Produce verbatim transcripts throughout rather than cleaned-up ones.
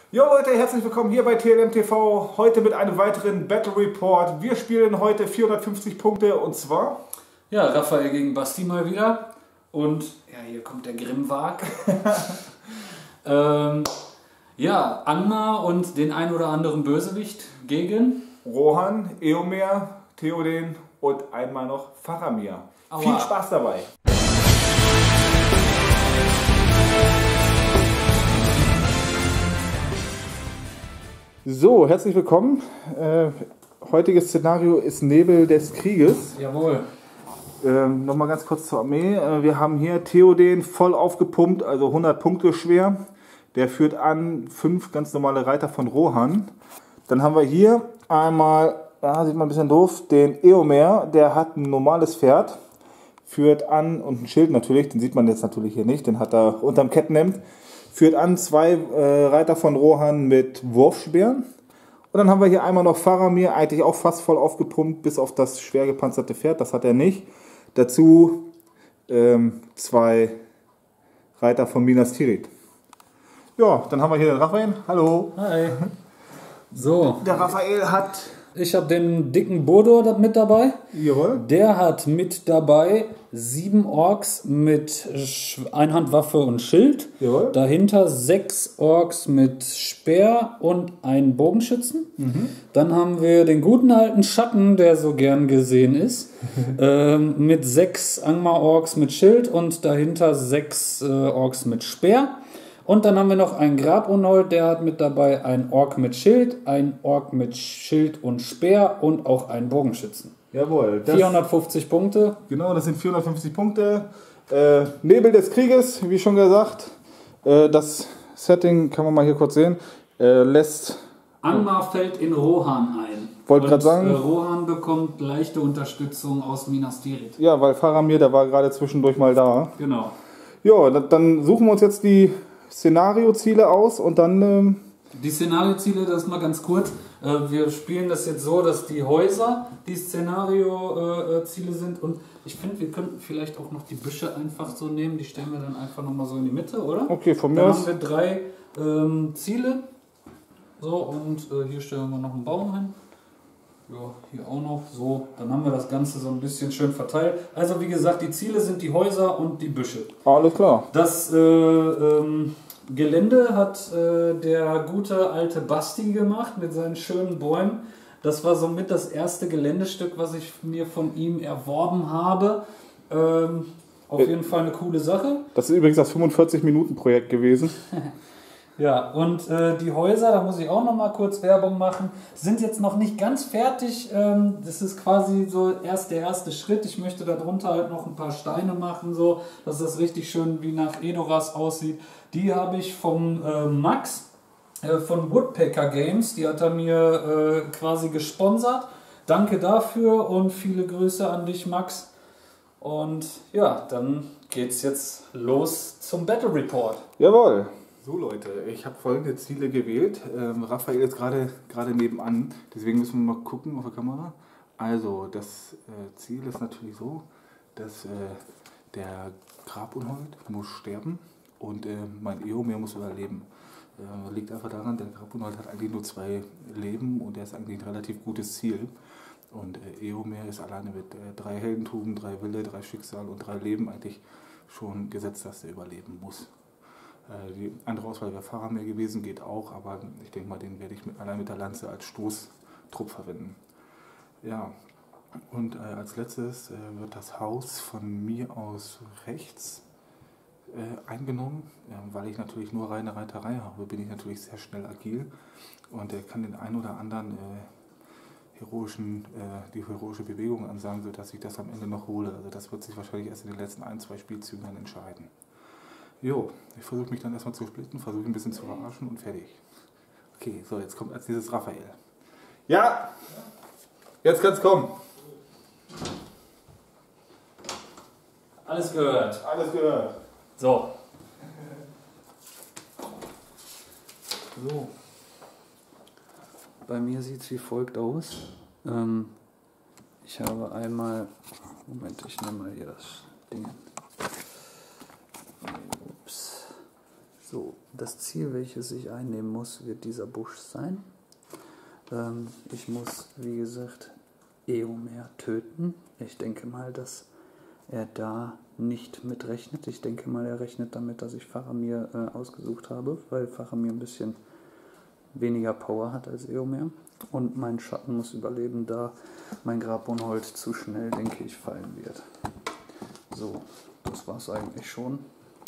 Jo Leute, herzlich willkommen hier bei T L M T V, heute mit einem weiteren Battle Report. Wir spielen heute vierhundertfünfzig Punkte und zwar... Ja, Raphael gegen Basti mal wieder und ja, hier kommt der Grimmwag. ähm, ja, Angmar und den ein oder anderen Bösewicht gegen... Rohan, Eomer, Theoden und einmal noch Faramir. Aua. Viel Spaß dabei! So, herzlich willkommen. Äh, heutiges Szenario ist Nebel des Krieges. Jawohl. Ähm, Nochmal ganz kurz zur Armee. Äh, wir haben hier Theoden voll aufgepumpt, also hundert Punkte schwer. Der führt an fünf ganz normale Reiter von Rohan. Dann haben wir hier einmal, ja, sieht man ein bisschen doof, den Eomer. Der hat ein normales Pferd, führt an, und ein Schild natürlich, den sieht man jetzt natürlich hier nicht, den hat er unterm Kettenhemd. Führt an zwei äh, Reiter von Rohan mit Wurfspeeren. Und dann haben wir hier einmal noch Faramir, eigentlich auch fast voll aufgepumpt, bis auf das schwer gepanzerte Pferd, das hat er nicht. Dazu ähm, zwei Reiter von Minas Tirith. Ja, dann haben wir hier den Raphael. Hallo. Hi. So. Der Raphael hat... Ich habe den dicken Bodo mit dabei. Jawohl. Der hat mit dabei sieben Orks mit Einhandwaffe und Schild. Jawohl. Dahinter sechs Orks mit Speer und einen Bogenschützen. Mhm. Dann haben wir den guten alten Schatten, der so gern gesehen ist, ähm, mit sechs Angmar-Orks mit Schild und dahinter sechs äh, Orks mit Speer. Und dann haben wir noch einen Grabunhold, der hat mit dabei einen Ork mit Schild, einen Ork mit Schild und Speer und auch einen Bogenschützen. Jawohl. Das, vierhundertfünfzig Punkte. Genau, das sind vierhundertfünfzig Punkte. Äh, Nebel des Krieges, wie schon gesagt. Äh, das Setting, kann man mal hier kurz sehen, äh, lässt... Angmar fällt in Rohan ein. Wollte gerade sagen... Äh, Rohan bekommt leichte Unterstützung aus Minas Tirith. Ja, weil Faramir, der war gerade zwischendurch mal da. Genau. Ja, dann suchen wir uns jetzt die Szenarioziele aus und dann... Ähm Die Szenarioziele, das ist mal ganz kurz. Äh, wir spielen das jetzt so, dass die Häuser die Szenarioziele sind. Und ich finde, wir könnten vielleicht auch noch die Büsche einfach so nehmen. Die stellen wir dann einfach nochmal so in die Mitte, oder? Okay, von mir Dann aus. haben wir drei ähm, Ziele. So, und äh, hier stellen wir noch einen Baum hin. Ja, hier auch noch. So, dann haben wir das Ganze so ein bisschen schön verteilt. Also wie gesagt, die Ziele sind die Häuser und die Büsche. Alles klar. Das äh, ähm, Gelände hat äh, der gute alte Basti gemacht mit seinen schönen Bäumen. Das war somit das erste Geländestück, was ich mir von ihm erworben habe. Ähm, auf jeden Fall eine coole Sache. Das ist übrigens das fünfundvierzig Minuten Projekt gewesen. Ja, und äh, die Häuser, da muss ich auch noch mal kurz Werbung machen, sind jetzt noch nicht ganz fertig. Ähm, das ist quasi so erst der erste Schritt. Ich möchte darunter halt noch ein paar Steine machen, so, dass das richtig schön wie nach Edoras aussieht. Die habe ich vom äh, Max äh, von Woodpecker Games, die hat er mir äh, quasi gesponsert. Danke dafür und viele Grüße an dich, Max. Und ja, dann geht's jetzt los zum Battle Report. Jawohl. So Leute, ich habe folgende Ziele gewählt. Ähm, Raphael ist gerade gerade nebenan, deswegen müssen wir mal gucken auf der Kamera. Also das äh, Ziel ist natürlich so, dass äh, der Grabunhold muss sterben und äh, mein Eomer muss überleben. Äh, liegt einfach daran, der Grabunhold hat eigentlich nur zwei Leben und er ist eigentlich ein relativ gutes Ziel. Und äh, Eomer ist alleine mit äh, drei Heldentum, drei Wille, drei Schicksal und drei Leben eigentlich schon gesetzt, dass er überleben muss. Die andere Auswahl wäre Faramir gewesen, geht auch, aber ich denke mal, den werde ich mit, allein mit der Lanze als Stoßtrupp verwenden. Ja, und äh, als letztes äh, wird das Haus von mir aus rechts äh, eingenommen. Ja, weil ich natürlich nur reine Reiterei habe, bin ich natürlich sehr schnell agil und äh, kann den einen oder anderen äh, heroischen, äh, die heroische Bewegung ansagen, sodass ich das am Ende noch hole. Also das wird sich wahrscheinlich erst in den letzten ein, zwei Spielzügen dann entscheiden. Jo, ich versuche mich dann erstmal zu splitten, versuche ein bisschen zu verarschen und fertig. Okay, so, jetzt kommt als nächstes Raphael. Ja, jetzt kann's kommen. Alles gehört. Alles gehört. So. So. Bei mir sieht es wie folgt aus. Ähm, ich habe einmal, Moment, ich nehme mal hier das Ding. Ups. So, das Ziel, welches ich einnehmen muss, wird dieser Busch sein. Ähm, ich muss, wie gesagt, Eomer töten. Ich denke mal, dass er da nicht mit rechnet. Ich denke mal, er rechnet damit, dass ich Faramir äh, ausgesucht habe, weil Faramir ein bisschen weniger Power hat als Eomer. Und mein Schatten muss überleben, da mein Grabunhold zu schnell, denke ich, fallen wird. So, das war's eigentlich schon.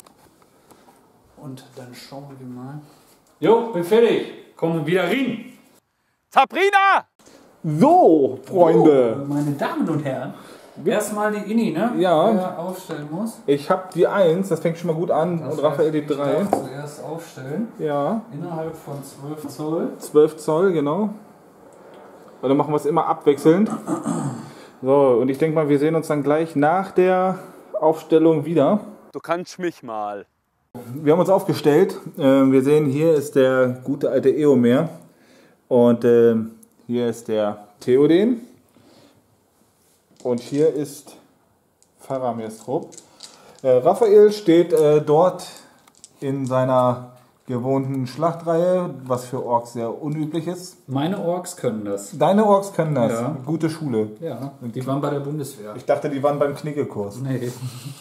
Und dann schauen wir mal. Jo, bin fertig. Kommen wieder rein. Sabrina! So, Freunde. Oh, meine Damen und Herren. Erstmal die Inni, ne? Ja. Wer aufstellen muss. Ich habe die eins, das fängt schon mal gut an. Das und Raphael die heißt, ich drei. darf zuerst aufstellen. Ja. Innerhalb von zwölf Zoll. zwölf Zoll, genau. Und dann machen wir es immer abwechselnd. So, und ich denke mal, wir sehen uns dann gleich nach der Aufstellung wieder. Du kannst mich mal. Wir haben uns aufgestellt. Ähm, wir sehen, hier ist der gute alte Eomer. Und ähm, hier ist der Theoden. Und hier ist Faramirs Trupp. Äh, Raphael steht äh, dort in seiner gewohnten Schlachtreihe, was für Orks sehr unüblich ist. Meine Orks können das. Deine Orks können das. Ja. Gute Schule. Ja, und die waren bei der Bundeswehr. Ich dachte, die waren beim Knickekurs. Nee.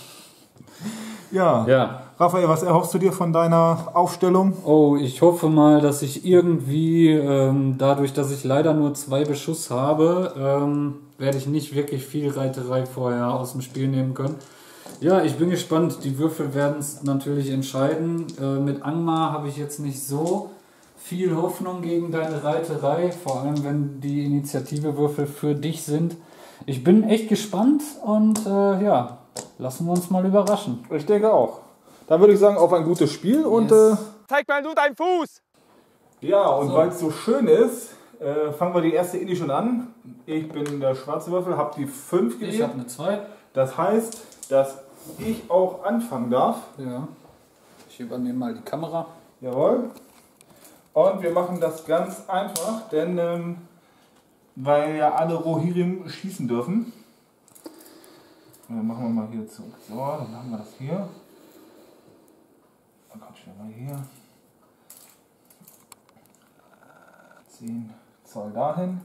Ja. Ja. Raphael, was erhoffst du dir von deiner Aufstellung? Oh, ich hoffe mal, dass ich irgendwie, ähm, dadurch, dass ich leider nur zwei Beschuss habe, ähm, werde ich nicht wirklich viel Reiterei vorher aus dem Spiel nehmen können. Ja, ich bin gespannt. Die Würfel werden es natürlich entscheiden. Äh, mit Angmar habe ich jetzt nicht so viel Hoffnung gegen deine Reiterei, vor allem wenn die Initiative-Würfel für dich sind. Ich bin echt gespannt und äh, ja, lassen wir uns mal überraschen. Ich denke auch. Dann würde ich sagen, auf ein gutes Spiel und Yes. äh, Zeig mal nur deinen Fuß! ja, und So. weil es so schön ist, äh, fangen wir die erste Indie schon an. Ich bin der schwarze Würfel, habe die fünf Ich gewählt. habe eine zwei. Das heißt, dass ich auch anfangen darf. Ja. Ich übernehme mal die Kamera. Jawohl. Und wir machen das ganz einfach, denn ähm, weil ja alle Rohirrim schießen dürfen. Dann machen wir mal hier zu. So, dann haben wir das hier. Dann kommt schon mal hier. zehn Zoll dahin.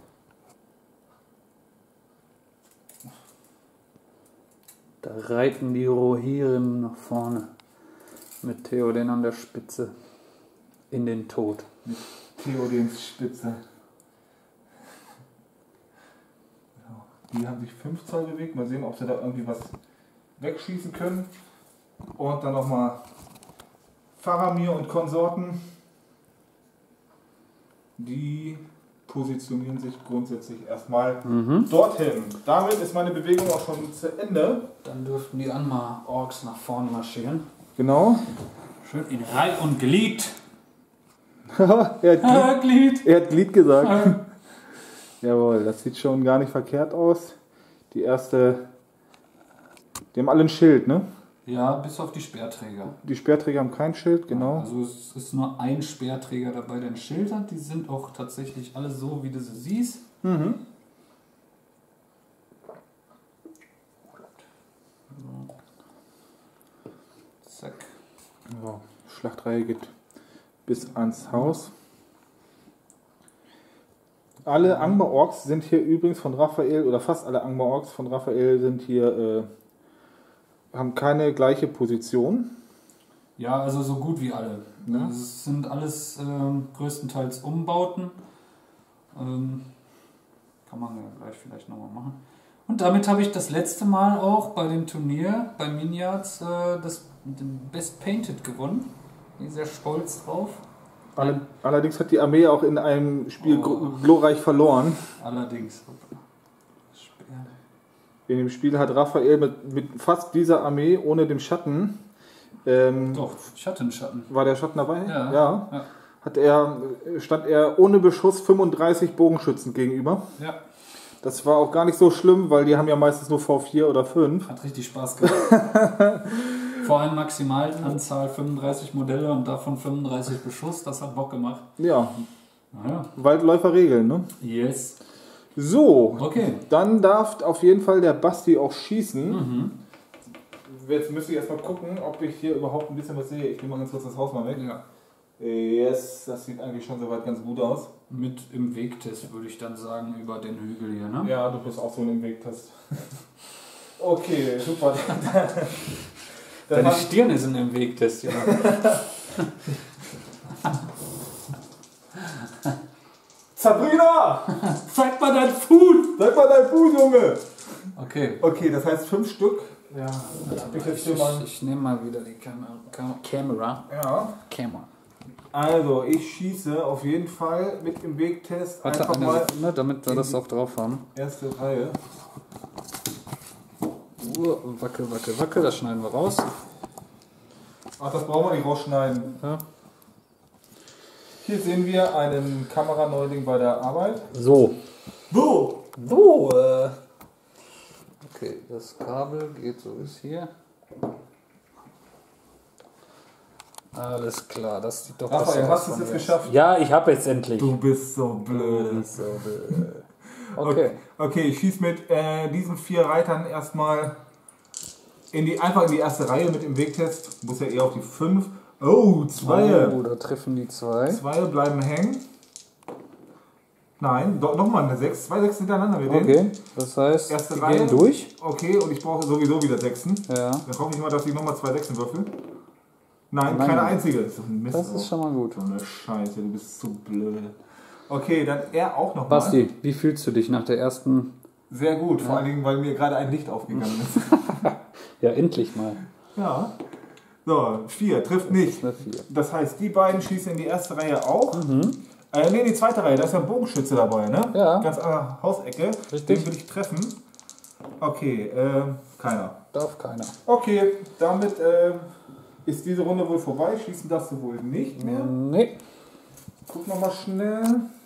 Da reiten die Rohirrim nach vorne. Mit Theoden an der Spitze. In den Tod. Theodens Spitze. Die haben sich fünf Zoll bewegt. Mal sehen, ob sie da irgendwie was wegschießen können. Und dann nochmal Faramir und Konsorten. Die positionieren sich grundsätzlich erstmal Mhm. dorthin. Damit ist meine Bewegung auch schon zu Ende. Dann dürften die Anmar-Orks nach vorne marschieren. Genau. Schön in Reih und Glied. er, hat Glied, Ah, Glied. er hat Glied gesagt. Ah. Jawohl, das sieht schon gar nicht verkehrt aus. Die erste. Die haben alle ein Schild, ne? Ja, bis auf die Speerträger. Die Speerträger haben kein Schild, genau. Also es ist nur ein Speerträger dabei, der ein Schild hat. Die sind auch tatsächlich alle so, wie du sie siehst. Mhm. Zack. So, Schlachtreihe geht bis ans Haus. Alle Angmar-Orks sind hier übrigens von Raphael, oder fast alle Angmar-Orks von Raphael sind hier, äh, haben keine gleiche Position. Ja, also so gut wie alle. Ja. Also es sind alles ähm, größtenteils Umbauten. Ähm, kann man ja gleich vielleicht nochmal machen. Und damit habe ich das letzte Mal auch bei dem Turnier bei Miniards äh, das den Best Painted gewonnen. Bin sehr stolz drauf. Alle, allerdings hat die Armee auch in einem Spiel Oh. gl- glorreich verloren. Allerdings. Speer. In dem Spiel hat Raphael mit, mit fast dieser Armee ohne dem Schatten, ähm, Doch, Schatten, Schatten. war der Schatten dabei? Ja. ja. Ja. Hat er, stand er ohne Beschuss fünfunddreißig Bogenschützen gegenüber. Ja, Das war auch gar nicht so schlimm, weil die haben ja meistens nur V vier oder fünf. hat richtig Spaß gemacht. Vor allem Maximalanzahl fünfunddreißig Modelle und davon fünfunddreißig Beschuss, das hat Bock gemacht. Ja, Naja, Waldläufer-Regeln, ne? yes. So, Okay. dann darf auf jeden Fall der Basti auch schießen. Mhm. jetzt müsste ich erstmal gucken, ob ich hier überhaupt ein bisschen was sehe. Ich nehme mal ganz kurz das Haus mal weg. Ja. Yes, das sieht eigentlich schon soweit ganz gut aus. Mit im Wegtest würde ich dann sagen, über den Hügel hier, ne? Ja, du bist auch so im Wegtest. Okay, super. Deine Stirn ist in dem Wegtest, ja. Sabrina! Zeig mal dein Food! Sag mal dein Fuß, Junge! Okay. Okay, das heißt fünf Stück. Ja, dann hab ich jetzt hier mal. Ich, ich nehme mal wieder die Kamera. Kamera. Ja. Kamera. Also, ich schieße auf jeden Fall mit dem Wegtest Warte einfach eine mal Sekunde, damit wir das auch drauf haben. erste Reihe. Uh, wackel, wackel, wackel, das schneiden wir raus. Ach, das brauchen wir nicht rausschneiden. Ja. Hier sehen wir einen Kameraneuling bei der Arbeit. So. So! So, äh. Okay, das Kabel geht so bis hier. Alles klar, das sieht doch Raphael, besser hast aus du es von jetzt hier. geschafft? Ja, ich habe jetzt endlich. Du bist so blöd. So blöd. Okay. Okay, ich schieße mit äh, diesen vier Reitern erstmal in die, einfach in die erste Reihe mit dem Wegtest. Muss ja eher auf die fünf. Oh, zwei. Oh, da treffen die zwei. Zwei bleiben hängen. Nein, doch nochmal eine sechs. Zwei Sechsen hintereinander. Wir Okay, sehen. das heißt, Erste die Reihe. gehen durch. Okay, und ich brauche sowieso wieder Sechsen. Ja. Dann hoffe ich mal, dass ich nochmal zwei Sechsen würfel. Nein, Nein. keine einzige. Das ist, ein Mist Das ist schon mal gut. So eine Scheiße, du bist so blöd. Okay, dann er auch nochmal. Basti, wie fühlst du dich nach der ersten? Sehr gut, vor Ja. allen Dingen, weil mir gerade ein Licht aufgegangen ist. Ja, endlich mal. Ja. So, vier, trifft nicht. Eine vier. Das heißt, die beiden schießen in die erste Reihe auch. Äh, ne, die zweite Reihe, da ist ja ein Bogenschütze dabei, ne? Ja. Ganz an der Hausecke. Richtig. Den will ich treffen. Okay, äh, keiner. Darf keiner. Okay, damit äh, ist diese Runde wohl vorbei. Schießen darfst du wohl nicht mehr. Nee. Guck nochmal schnell.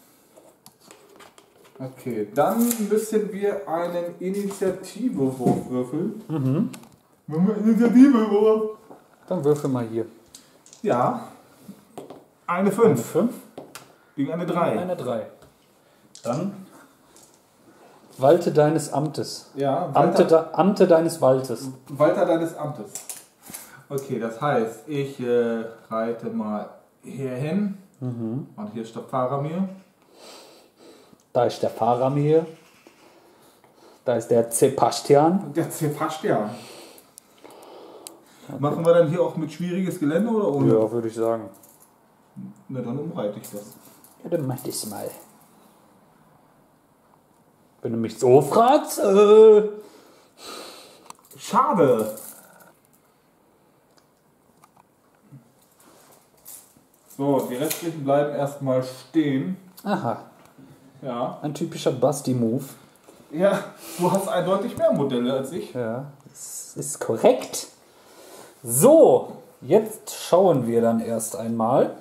Okay, dann müssen wir einen Initiativewurf würfeln. Mhm. Initiativewurf. Dann würfel mal hier. Ja. Eine Eine fünf fünf. gegen eine drei. Eine drei. Dann walte deines Amtes. Ja, Amte, Walter, de, Amte deines Waltes. Walter deines Amtes. Okay, das heißt, ich äh, reite mal hier hin. Mhm. Und hier ist der Faramir. Da ist der Faramir. Da ist der Sebastian. Und der Sebastian. Okay. Machen wir dann hier auch mit schwieriges Gelände oder ohne? Ja, würde ich sagen. Na, dann umreite ich das. Ja, dann mach das mal. Wenn du mich so fragst, äh, Schade. So, die restlichen bleiben erstmal stehen. aha, Ja. ein typischer Basti-Move. Ja, du hast eindeutig mehr Modelle als ich. Ja, das ist korrekt. So, jetzt schauen wir dann erst einmal.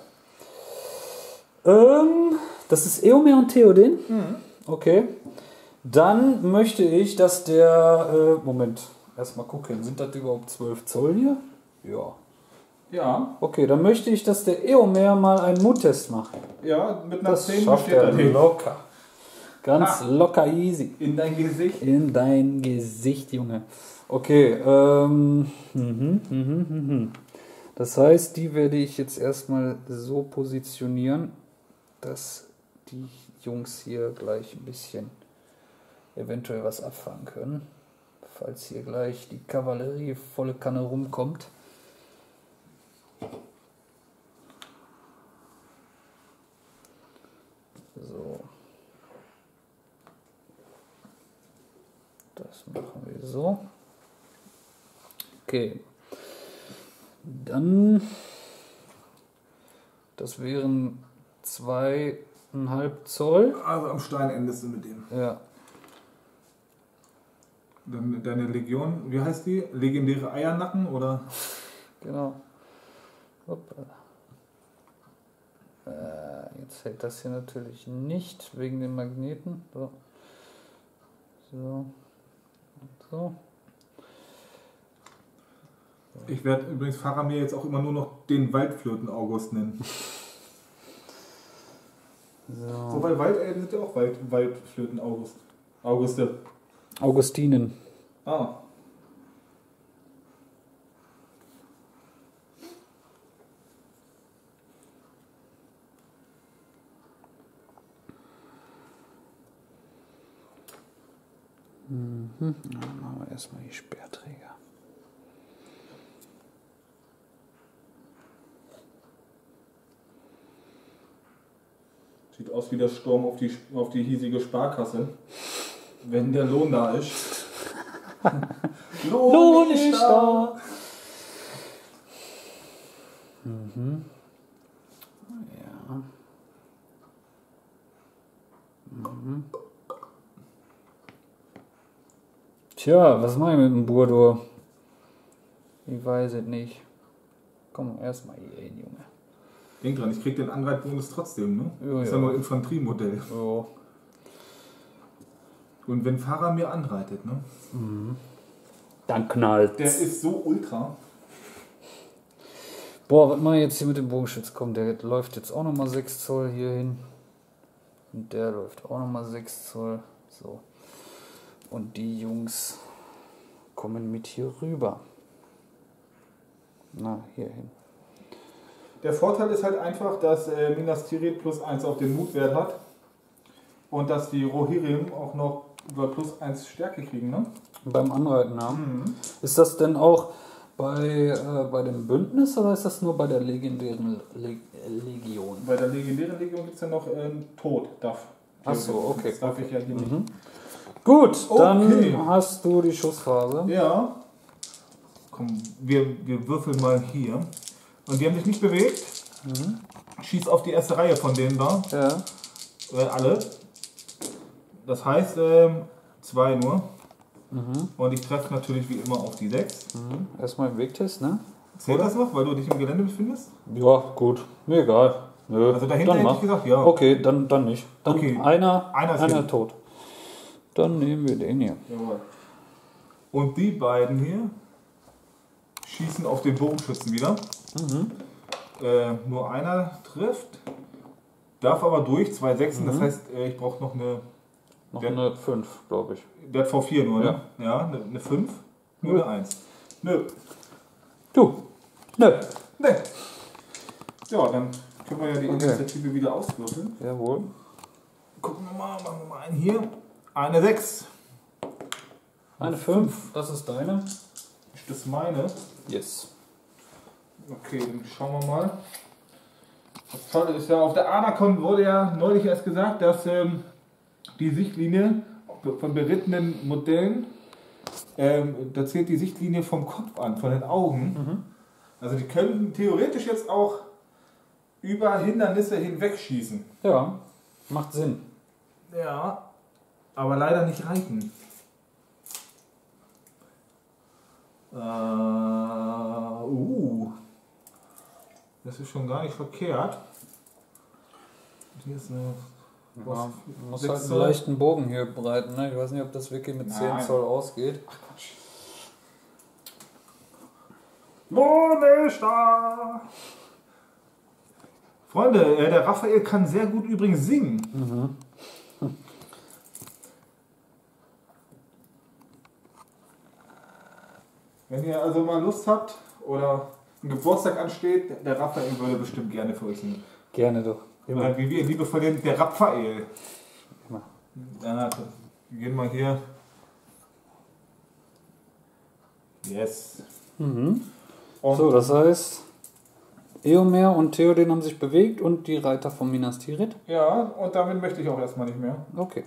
Ähm, das ist Eomer und Theoden. Mhm. Okay. Dann möchte ich, dass der. Äh, Moment, erstmal gucken. Sind das überhaupt zwölf Zoll hier? Ja. Ja, Okay, dann möchte ich, dass der Eomer mal einen Mut-Test macht. ja, mit einer Das zehn schafft besteht er er nicht. locker. Ganz Ah. locker easy. In dein Gesicht. In dein Gesicht, Junge. Okay, ähm. Mhm, mhm, mhm. Das heißt, die werde ich jetzt erstmal so positionieren, dass die Jungs hier gleich ein bisschen eventuell was abfangen können. Falls hier gleich die Kavallerie volle Kanne rumkommt. So. Das machen wir so. Okay. Dann, das wären zweieinhalb Zoll. Also am Stein endest du mit dem. Ja. Dann deine Legion, wie heißt die? Legendäre Eiernacken oder? Genau. Hoppala. Äh, jetzt hält das hier natürlich nicht wegen den Magneten. So. So. So. Ich werde übrigens Faramir jetzt auch immer nur noch den Waldflöten-August nennen. So. Wobei Waldelben sind ja auch Wald, Waldflöten-August. Auguste. Augustinen. Ah. Mhm. Dann machen wir erstmal die Sperrträger. Sieht aus wie der Sturm auf die, auf die hiesige Sparkasse. Wenn der Lohn da ist. Lohn, Lohn ist da! Mhm. Ja. Mhm. Tja, was mache ich mit dem Burdur? Ich weiß es nicht. Komm erstmal hier hin, Junge. Denk dran, ich krieg den Anreitbonus trotzdem, ne? Ja, ist ja ja. nur Infanteriemodell. So. Und wenn Fahrer mir anreitet, ne? Dann knallt. Der ist so ultra. Boah, was mache ich jetzt hier mit dem Bogenschütz? Komm, der läuft jetzt auch nochmal sechs Zoll hier hin. Und der läuft auch nochmal sechs Zoll. So. Und die Jungs kommen mit hier rüber. Na, hier hin. Der Vorteil ist halt einfach, dass äh, Minas Tirith plus eins auf den Mutwert hat. Und dass die Rohirrim auch noch über plus eins Stärke kriegen, ne? Beim Anreiten haben. Mhm. Ist das denn auch bei, äh, bei dem Bündnis oder ist das nur bei der legendären Leg Legion? Bei der legendären Legion gibt es ja noch äh, Tod, darf. Ach so, okay. Das darf ich ja hier nicht. Mhm. Gut, dann Okay. hast du die Schussphase. Ja. Komm, wir, wir würfeln mal hier. Und die haben sich nicht bewegt. Mhm. Schieß auf die erste Reihe von denen da. Ja. Äh, alle. Das heißt, ähm, zwei nur. Mhm. Und ich treffe natürlich wie immer auf die sechs. Mhm. Erstmal im Wegtest, ne? Zählt das noch, weil du dich im Gelände befindest? Ja, gut. Mir egal. Nö. Also dahinter dann hätte mach. ich gesagt, ja. Okay, dann, dann nicht. Dann Okay. einer, Einer ist einer hin. tot. Dann nehmen wir den hier. Jawohl. Und die beiden hier schießen auf den Bogenschützen wieder. Mhm. Äh, nur einer trifft. Darf aber durch, zwei Sechsen. Mhm. Das heißt, äh, ich brauche noch eine. Noch Der- eine fünf, glaube ich. Der hat V vier nur, Ja. ne? Ja, eine, eine fünf. Nur Nö. eine eins. Nö. Du. Nö. Ne. Ja, dann können wir ja die Okay. Initiative wieder auswürfeln. Jawohl. Gucken wir mal, machen wir mal einen hier. Eine sechs. Eine fünf, das ist deine. Ist das meine? Yes. Okay, dann schauen wir mal. Das Tolle ist ja, auf der Anacon wurde ja neulich erst gesagt, dass ähm, die Sichtlinie von berittenen Modellen, ähm, da zählt die Sichtlinie vom Kopf an, von den Augen. Mhm. Also die können theoretisch jetzt auch über Hindernisse hinwegschießen. Ja, macht Sinn. Ja, aber leider nicht reiten. Äh, uh, das ist schon gar nicht verkehrt. Hier ist eine. Ja, Was? man muss Sechs halt einen Zoll? leichten Bogen hier breiten. Ne? Ich weiß nicht, ob das wirklich mit zehn Nein. Zoll ausgeht. Lohn ist da! Freunde, äh, der Raphael kann sehr gut übrigens singen. Mhm. Wenn ihr also mal Lust habt oder ein Geburtstag ansteht, der Raphael würde bestimmt gerne für euch singen. Gerne doch. Immer. Oder wie wir ihn liebevoll nennen, der Raphael. Immer. Ja, wir gehen mal hier. Yes. Mhm. Und So, das heißt, Eomer und Theoden haben sich bewegt und die Reiter von Minas Tirith. ja, und damit möchte ich auch erstmal nicht mehr. Okay.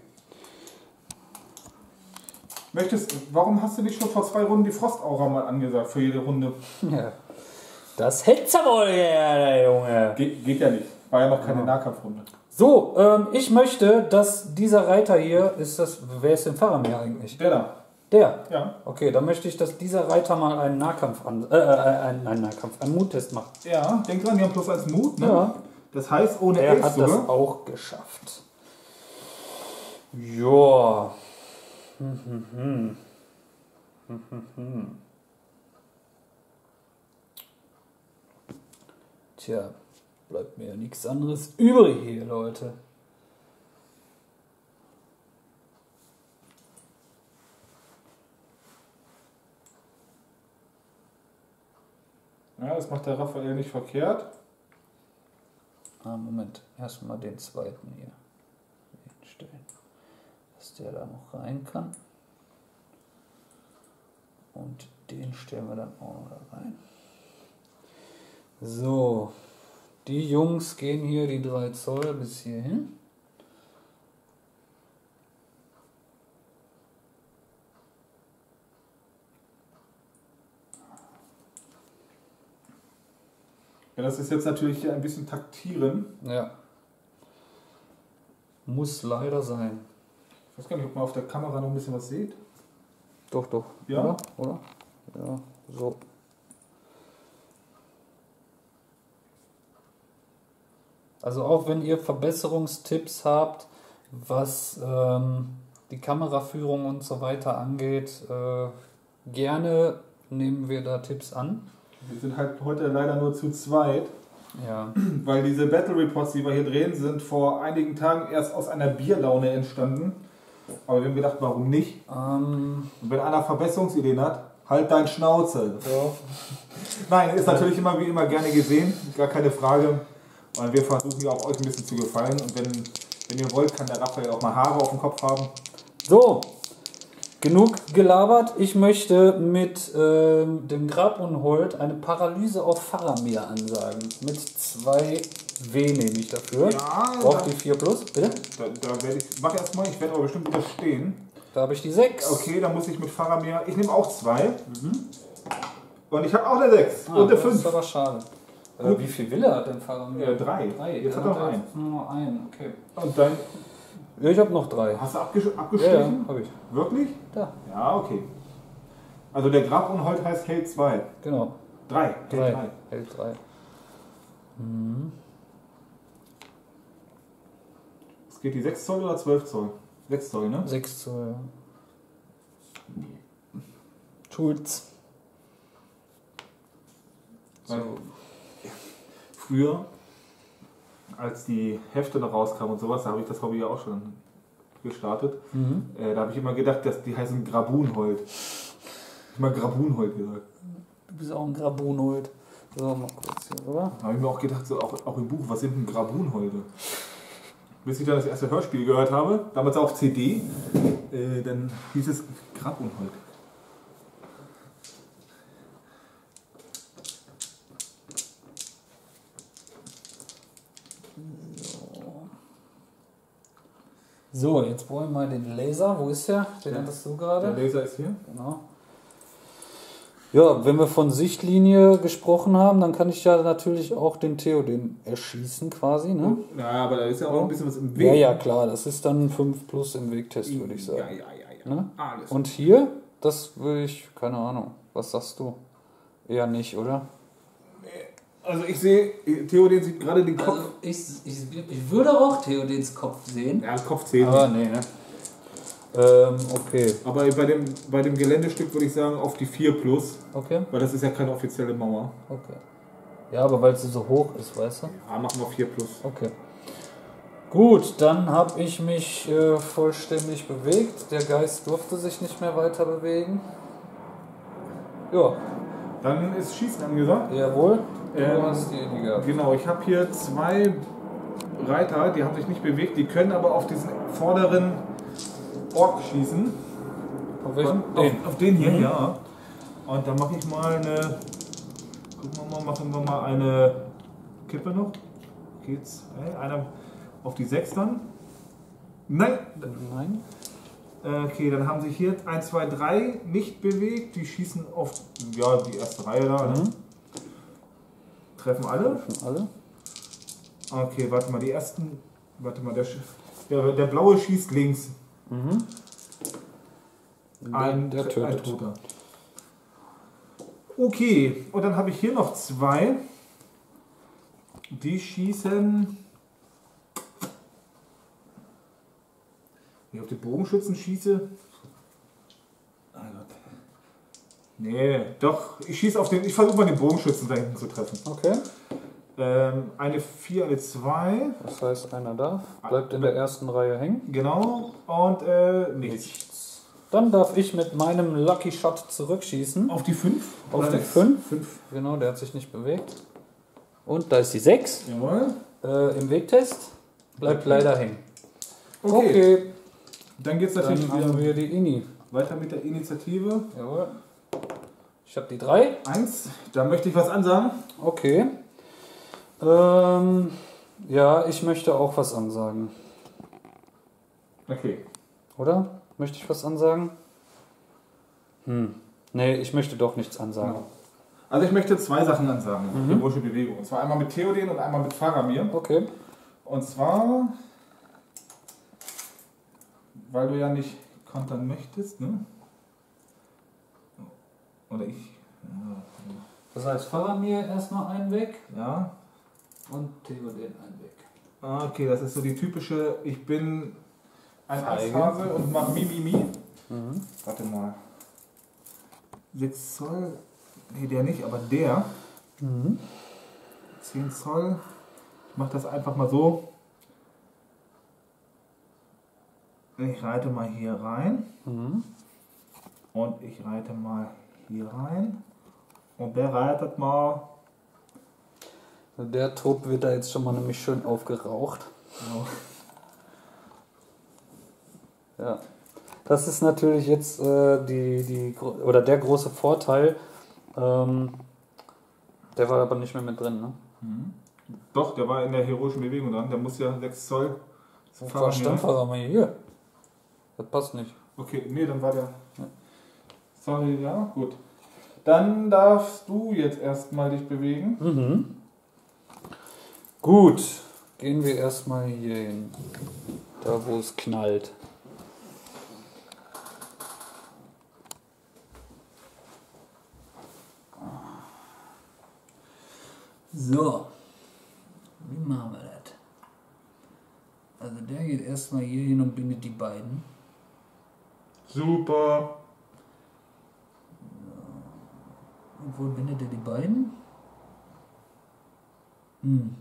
Möchtest, warum hast du nicht schon vor zwei Runden die Frostaura mal angesagt für jede Runde? Ja. Das hätt's er wohl gerne, Junge. Ge geht ja nicht. War ja noch keine Nahkampfrunde. So, ähm, ich möchte, dass dieser Reiter hier, ist das, wer ist denn Faramir eigentlich? Der da. Der? Ja. Okay, dann möchte ich, dass dieser Reiter mal einen Nahkampf an, äh, einen, einen Nahkampf, einen Muttest macht. Ja, denk dran, die haben plus als Mut. Ne? Ja. Das heißt, ohne Er elf hat sogar. das auch geschafft. Ja. Hm, hm, hm. Hm, hm, hm. Tja, bleibt mir ja nichts anderes übrig hier, Leute. Ja, das macht der Raphael nicht verkehrt. Ah, Moment. Erstmal den zweiten hier hinstellen. Dass der da noch rein kann. Und den stellen wir dann auch noch da rein. So, die Jungs gehen hier die drei Zoll bis hierhin. Ja, das ist jetzt natürlich hier ein bisschen taktieren. Ja. Muss leider sein. Ich weiß gar nicht, ob man auf der Kamera noch ein bisschen was sieht. Doch, doch. Ja? Oder? Oder? Ja, so. Also auch wenn ihr Verbesserungstipps habt, was ähm, die Kameraführung und so weiter angeht, äh, gerne nehmen wir da Tipps an. Wir sind halt heute leider nur zu zweit, Ja. weil diese Battle Reports, die wir hier drehen, sind vor einigen Tagen erst aus einer Bierlaune entstanden. Aber wir haben gedacht, warum nicht? Ähm, Und wenn einer Verbesserungsideen hat, halt dein Schnauze. ja. Nein, ist natürlich immer wie immer gerne gesehen, gar keine Frage. Und wir versuchen ja auch euch ein bisschen zu gefallen. Und wenn, wenn ihr wollt, kann der Raphael auch mal Haare auf dem Kopf haben. So, genug gelabert. Ich möchte mit ähm, dem Grabunhold eine Paralyse auf Faramir ansagen. Mit zwei W nehme ich dafür. Ja, Braucht da- die vier plus, bitte? Da, da werde ich, mach erst mal, ich werde aber bestimmt widerstehen. Da habe ich die sechs. Okay, dann muss ich mit Faramir, ich nehme auch zwei. Und ich habe auch eine sechs Ah, und eine das fünf. ist aber schade. Äh, wie viel will er denn Faramir? Äh, drei. Drei. Jetzt Er hat er noch hat einen. Nur noch einen, okay. Und dann, Ja, ich habe noch drei. hast du abgesch Ja, ja, abgestrichen? habe ich. Wirklich? Da, Ja, okay. Also der Grabunhold heißt Held zwei. genau. Drei. Held Drei. drei. Held drei. Es geht die sechs Zoll oder zwölf Zoll? sechs Zoll, ne? sechs Zoll, ja. Schulz. So. Weil früher, als die Hefte da rauskamen und sowas, da habe ich das Hobby ja auch schon gestartet. Mhm. Äh, da habe ich immer gedacht, dass die heißen Grabunhold. Ich habe mal Grabunhold gesagt. Du bist auch ein Grabunhold. So, mal kurz hier rüber. Da habe ich mir auch gedacht, so auch, auch im Buch, was sind denn Grabunholde? Bis ich dann das erste Hörspiel gehört habe, damals auf C D, äh, dann hieß es Grabunhold. So, jetzt brauchen wir mal den Laser. Wo ist der? Den Ja. hattest du Der gerade. Laser ist hier. Genau. Ja, wenn wir von Sichtlinie gesprochen haben, dann kann ich ja natürlich auch den Theoden erschießen quasi, ne? Ja, aber da ist ja auch noch ein bisschen was im Ja, Weg. ja, klar. Das ist dann fünf plus im Wegtest, würde ich sagen. Ja, ja, ja, ja. Ne? Alles. Und hier, das würde ich, keine Ahnung. Was sagst du? Eher nicht, oder? Also ich sehe, Theoden sieht gerade den Kopf. Also ich, ich, ich würde auch Theodens Kopf sehen. Ja, Kopf zählt Aber nicht. nee, ne? Ähm, okay. Aber bei dem, bei dem Geländestück würde ich sagen auf die vier plus, Okay, weil das ist ja keine offizielle Mauer. okay. Ja, aber weil sie so hoch ist, weißt du? Ja, machen wir vier plus. Okay. Gut, dann habe ich mich äh, vollständig bewegt. Der Geist durfte sich nicht mehr weiter bewegen. Ja, Dann ist Schießen angesagt. jawohl. Du Ähm, hast die Idee gehabt. Genau, ich habe hier zwei Reiter, die haben sich nicht bewegt, die können aber auf diesen vorderen Ork schießen. Auf welchen? Auf, auf den hier, ja. Und dann mache ich mal eine. Gucken wir mal, machen wir mal eine Kippe noch. Geht's? Äh, einer auf die sechs dann. Nein! Nein. Äh, Okay, dann haben sich hier eins, zwei, drei nicht bewegt. Die schießen auf ja, die erste Reihe da. Ne? Mhm. Treffen alle. Schon alle? Okay, warte mal, die ersten. Warte mal, der, sch- der, der blaue schießt links. Mhm. Ein, der ein tötet. Toter. Okay, und dann habe ich hier noch zwei. Die schießen. Wenn ich auf den Bogenschützen schieße. Oh Gott. Nee, doch. Ich schieße auf den. Ich versuche mal den Bogenschützen da hinten zu treffen. Okay. Ähm, eine vier, eine zwei. Das heißt, einer darf. Bleibt in der ersten Reihe hängen. Genau. Und äh, nichts. Dann darf ich mit meinem Lucky Shot zurückschießen. Auf die fünf. Auf die Oder fünf. fünf. Genau, der hat sich nicht bewegt. Und da ist die sechs. Jawohl. Äh, Im Wegtest. Bleibt Okay. leider hängen. Okay. Okay. Dann geht es Dann natürlich haben wieder wir die Ini. weiter mit der Initiative. Jawohl. Ich habe die drei. Eins, da möchte ich was ansagen. Okay. Ähm, ja, ich möchte auch was ansagen. Okay. Oder? Möchte ich was ansagen? Hm. Nee, ich möchte doch nichts ansagen. Genau. Also ich möchte zwei Sachen ansagen, Mhm. heroische Bewegung. Und zwar einmal mit Theoden und einmal mit Faramir. Okay. Und zwar, weil du ja nicht kontern möchtest, ne? Oder ich. Das heißt, Faramir erstmal einen weg Ja. und Theoden einen weg. Ah, okay, das ist so die typische, ich bin ein Feige. Eishase und mach Mi, Mi, Mi. Mhm. Warte mal. sechs Zoll, nee, der nicht, aber der. Mhm. zehn Zoll. Ich mach das einfach mal so. Ich reite mal hier rein. Mhm. Und ich reite mal hier rein. Und der reitet mal. Also der Trupp wird da jetzt schon mal nämlich schön aufgeraucht. Genau. Ja. Das ist natürlich jetzt äh, die, die gro- oder der große Vorteil. Ähm, der war aber nicht mehr mit drin, ne? Doch, der war in der heroischen Bewegung dran. Der muss ja sechs Zoll. Wo fahren war hier. Stammfahrramir hier? Das passt nicht. Okay, nee, dann war der. Sorry, ja, gut. Dann darfst du jetzt erstmal dich bewegen. Mhm. Gut, gehen wir erstmal hier hin. Da wo es knallt. So, wie machen wir das? Also der geht erstmal hier hin und bindet die beiden. Super. Und wo bindet er die beiden? Hm.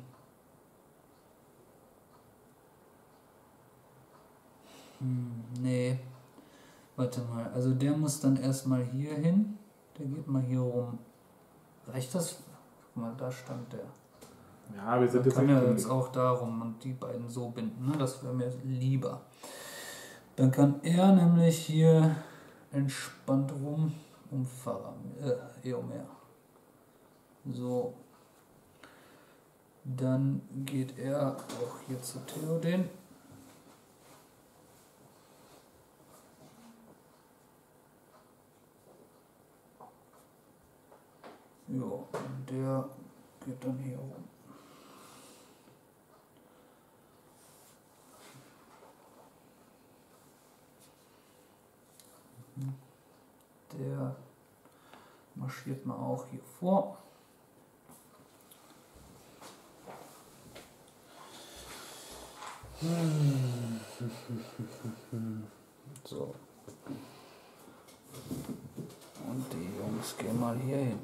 Hm, nee. Warte mal, also der muss dann erstmal hier hin. Der geht mal hier rum. Reicht das? Guck mal, da stand der. Ja, wir sind Dann jetzt kann nicht er drin. jetzt auch darum und die beiden so binden. Ne? Das wäre mir lieber. Dann kann er nämlich hier entspannt rum um Faramir, äh, Eomer. So. Dann geht er auch hier zu Theoden. Ja, und der geht dann hier rum. Der marschiert mal auch hier vor. So. Und die Jungs gehen mal hier hin.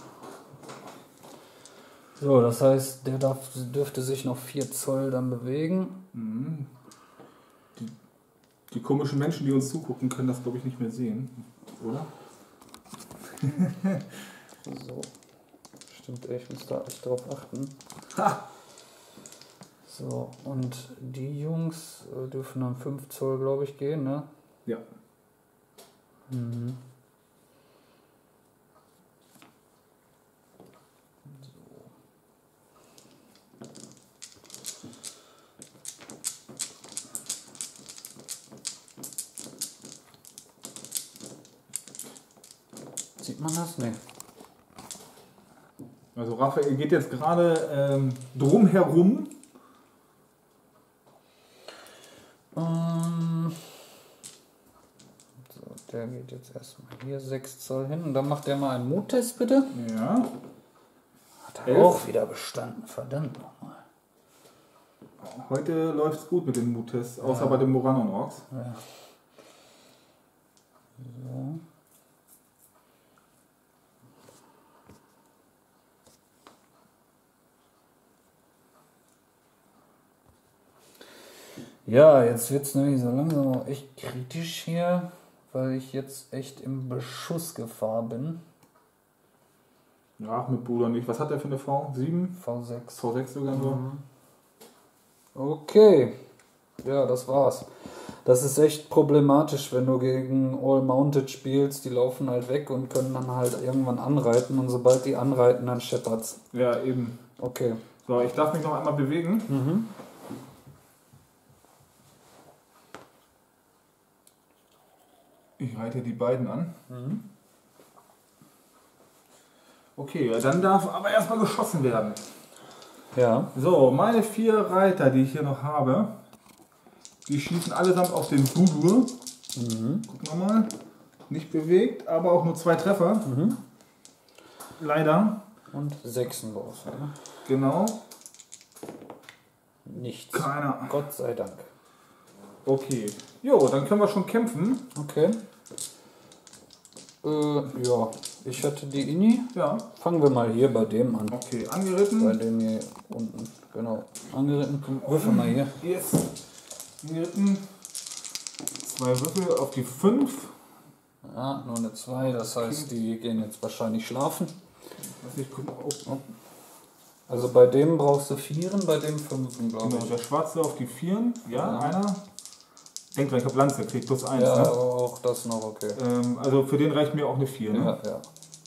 So, das heißt, der darf, dürfte sich noch vier Zoll dann bewegen. Mhm. Die, die komischen Menschen, die uns zugucken, können das, glaube ich, nicht mehr sehen. Oder? So. Stimmt, ich muss da echt drauf achten. Ha! So, und die Jungs äh, dürfen dann fünf Zoll, glaube ich, gehen, ne? Ja. Mhm. Sieht man das? Nee. Also Raphael geht jetzt gerade ähm, drumherum. Ähm, so, der geht jetzt erstmal hier sechs Zoll hin und dann macht er mal einen Muttest, bitte. Ja. Hat er Elf. auch wieder bestanden, verdammt nochmal. Heute läuft es gut mit den Muttests, außer Ja. bei den Moranon-Orks. Ja. So. Ja, jetzt wird es nämlich so langsam auch echt kritisch hier, weil ich jetzt echt im Beschussgefahr bin. Ja, mit Bruder nicht. Was hat der für eine V? sieben? V sechs. V sechs sogar nur. Mhm. Okay. Ja, das war's. Das ist echt problematisch, wenn du gegen All-Mounted spielst. Die laufen halt weg und können dann halt irgendwann anreiten. Und sobald die anreiten, dann scheppert's. Ja, eben. Okay. So, ich darf mich noch einmal bewegen. Mhm. Ich reite die beiden an. Mhm. Okay, ja, dann darf aber erstmal geschossen werden. Ja. So, meine vier Reiter, die ich hier noch habe, die schießen allesamt auf den Budur. Mhm. Gucken wir mal. Nicht bewegt, aber auch nur zwei Treffer. Mhm. Leider. Und Sechsenwurf. Ja. Genau. Nichts. Keiner. Gott sei Dank. Okay. Jo, dann können wir schon kämpfen. Okay. Äh, ja, ich hatte die Inni. Ja. Fangen wir mal hier bei dem an. Okay, angeritten. Bei dem hier unten. Genau. Angeritten. Würfel mal hier. Yes. Angeritten. Zwei Würfel auf die fünf. Ja, nur eine zwei. Das heißt, die gehen jetzt wahrscheinlich schlafen. Lass mich gucken. Oh. Also bei dem brauchst du Vieren, bei dem Fünfen, glaube Genau, ich. der Schwarze auf die Vieren. Ja, Ja. einer. Denkt dran, ich habe Lanze, kriegt plus eins. Ja, Ne? aber auch das noch okay. Ähm, also für den reicht mir auch eine vier. Ne? Ja, ja.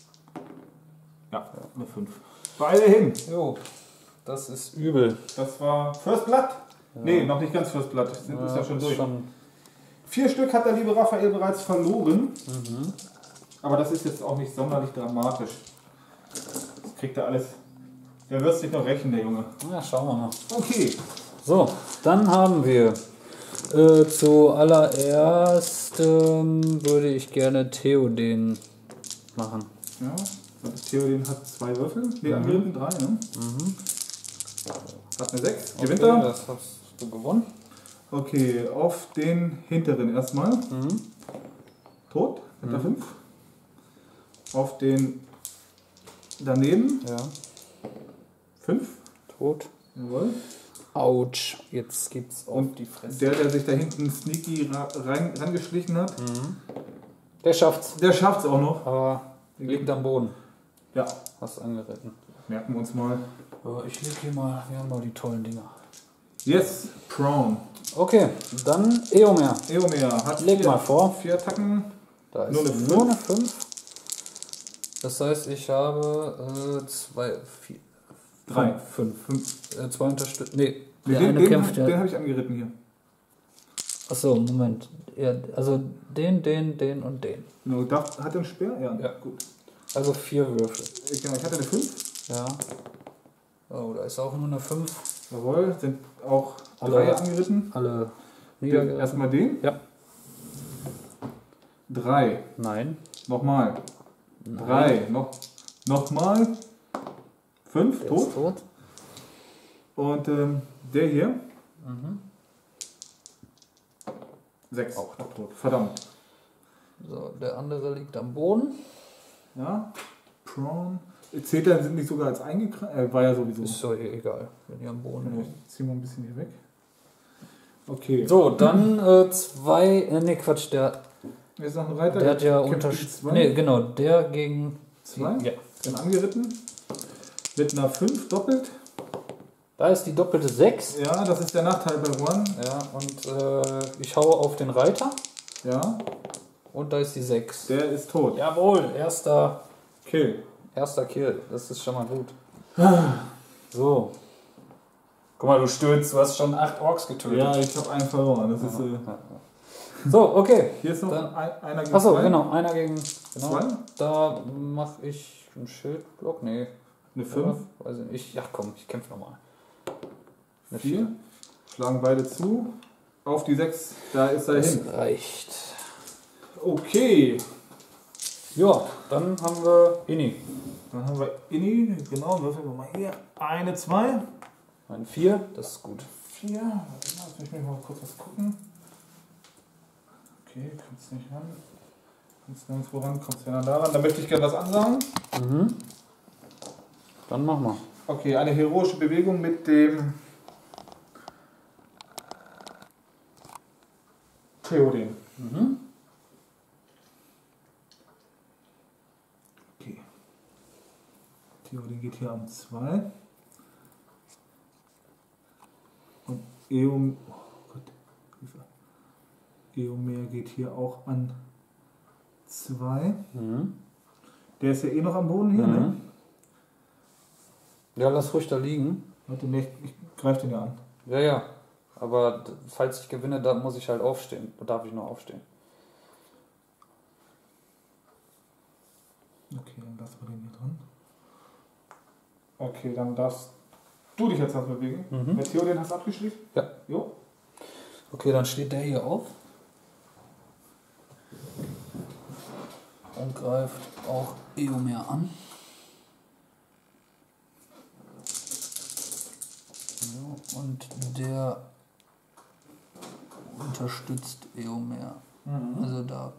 Ja, eine fünf. Beide hin. Jo, das ist übel. Das war First Blood. Ja. Nee, noch nicht ganz First Blood. Sind ja, ja schon durch. Schon Vier Stück hat der liebe Raphael bereits verloren. Mhm. Aber das ist jetzt auch nicht sonderlich dramatisch. Das kriegt er alles. Der wird sich noch rächen, der Junge. Ja, schauen wir mal. Okay. So, dann haben wir äh, zuallererst ähm, würde ich gerne Theoden machen. Ja, Theoden hat zwei Würfel. Nee, mhm. Angriffen drei, ne? Mhm. Hat eine sechs. Gewinnt okay, er? Das hast du gewonnen. Okay, auf den hinteren erstmal. Mhm. Tot, mit der Mhm. fünf. Auf den daneben. Ja. fünf. Tot. Jawohl. Autsch, jetzt gibt's auf Und die Fresse. der, der sich da hinten sneaky ra rein, rangeschlichen hat, Mhm. Der schafft's. der schafft es auch noch. Aber liegt am Boden. Ja, Hast angeritten. merken wir uns mal. So, ich leg hier mal, wir haben mal die tollen Dinger. Yes, Prone. Okay, dann Eomer. Eomer hat Leg vier, mal vor. vier Attacken. Da ist Nur eine nur eine fünf. Das heißt, ich habe äh, zwei, vier, Drei. fünf. fünf. Äh, zwei unterstützt. Nee, Nee, der den eine den, kämpft den ja. habe ich angeritten hier. Achso, Moment. Ja, also den, den, den und den. Genau, darf, hat er einen Speer? Ja, Ja. gut. Also vier Würfel. Ich, genau, ich hatte eine fünf. Ja. Oh, da ist auch nur eine fünf. Jawohl, sind auch Alle- drei angeritten. Alle Den, niedergelassen. erstmal den. Ja. Drei. Nein. Nochmal. Nein. Drei. Noch, nochmal. Fünf. Der Tot. ist tot. Und ähm, der hier. Mhm. Sechs. Auch tot. Verdammt. So, der andere liegt am Boden. Ja. Prone. Zählt er sind nicht sogar als eingekrankt? Er war ja sowieso. Ist so egal, wenn die am Boden liegen. Ich zieh mal ein bisschen hier weg. Okay. So, dann äh, zwei. Äh, ne, Quatsch, der, Jetzt noch ein Reiter. der hat ja kämpft unter. gegen zwei. Ne, genau, der gegen. Zwei? Ja. Dann angeritten. Mit einer fünf doppelt. Da ist die doppelte sechs. Ja, das ist der Nachteil bei One. Ja, und äh, ich haue auf den Reiter. Ja. Und da ist die sechs. Der ist tot. Jawohl, erster, Kill. erster Kill. Das ist schon mal gut. So. Guck mal, du stürzt, du hast schon acht Orks getötet. Ja, ich habe einen verloren. Das ist, äh, So, okay. hier ist noch Dann- ein, einer gegen Achso, zwei. genau, einer gegen. Genau. Zwei? Da mache ich einen Schildblock. Nee. Eine fünf. Oder? Weiß ich nicht. Ja, komm, ich kämpfe nochmal. Eine vier. Schlagen beide zu. Auf die sechs. Da ist er Das hin. reicht. Okay. Ja, dann haben wir Inni. Dann haben wir Inni. Genau, würfeln wir mal hier. Eine, zwei. Ein vier, das ist gut. Vier. Warte mal, jetzt muss ich mal kurz was gucken. Okay, kommst nicht ran. Kommst nirgendwo ran, kommst ja dann daran. Da möchte ich gerne was ansagen. Mhm. Dann mach mal. Okay, eine heroische Bewegung mit dem Theoden. Mhm. Okay. Theoden geht hier an zwei. Und Eum. Oh Gott, Hilfe. Eomer geht hier auch an zwei. Mhm. Der ist ja eh noch am Boden hier, Mhm. ne? Ja, lass ruhig da liegen. Warte, nee, ich, ich greife den ja an. Ja, ja. Aber d- falls ich gewinne, dann muss ich halt aufstehen. Da darf ich nur aufstehen. Okay, dann lassen wir den hier drin. Okay, dann darfst du dich jetzt noch bewegen. Mhm. Der Theo, den hast du abgeschrieben? Ja. Jo. Okay, dann steht der hier auf. Und greift auch Eomer an. So, und der unterstützt Eomer. Mhm. Also da.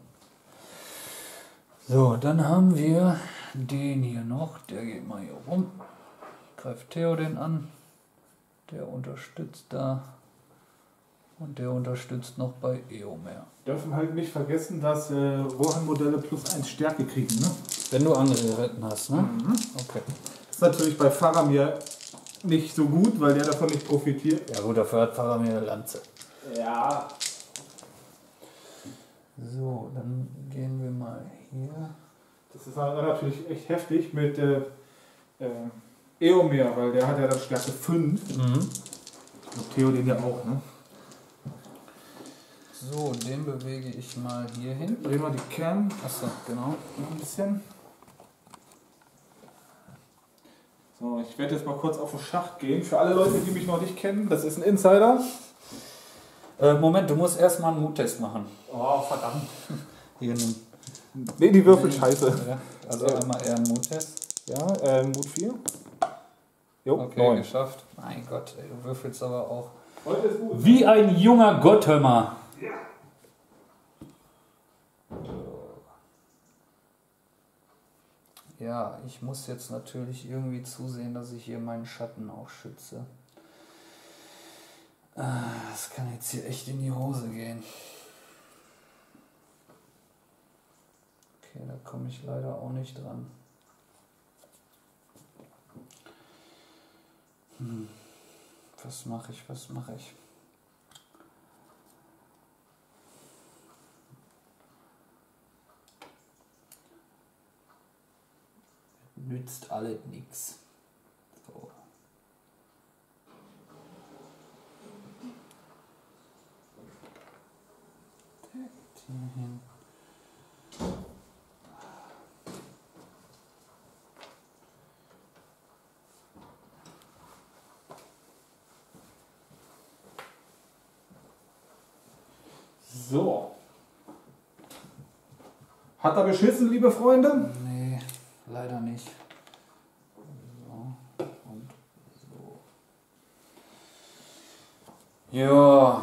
So, dann haben wir den hier noch. Der geht mal hier rum. Greift Theo den an. Der unterstützt da. Und der unterstützt noch bei Eomer. Dürfen halt nicht vergessen, dass äh, Rohan-Modelle plus eins Stärke kriegen, ne? Wenn du angeritten hast, ne? Mhm. Okay. Das ist natürlich bei Faramir nicht so gut, weil der davon nicht profitiert. Ja gut, dafür hat Faramir eine Lanze. Ja. So, dann gehen wir mal hier. Das ist natürlich echt heftig mit äh, äh, Eomer, weil der hat ja dann Stärke fünf. Mhm. Und Theo den ja auch, ne? So, den bewege ich mal hier hin. Drehen wir die Cam Achso, genau. noch ein bisschen. So, ich werde jetzt mal kurz auf den Schacht gehen. Für alle Leute, die mich noch nicht kennen, das ist ein Insider. Äh, Moment, du musst erstmal einen Muttest machen. Oh, verdammt. Hier nimm. Ne, die Würfel scheiße. Ja, also einmal eher einen Muttest. Ja, äh, Mut vier. Jo, Okay, neun. geschafft. Mein Gott, ey, du würfelst aber auch. Heute ist gut. Wie ein junger Gotthömer. Ja. Ja, ich muss jetzt natürlich irgendwie zusehen, dass ich hier meinen Schatten auch schütze. Ah, das kann jetzt hier echt in die Hose gehen. Okay, da komme ich leider auch nicht dran. Hm. Was mache ich, was mache ich? Nützt alles nix. So. Hier hin. So. Hat er beschissen, liebe Freunde? Nee, leider nicht. So und so. Ja.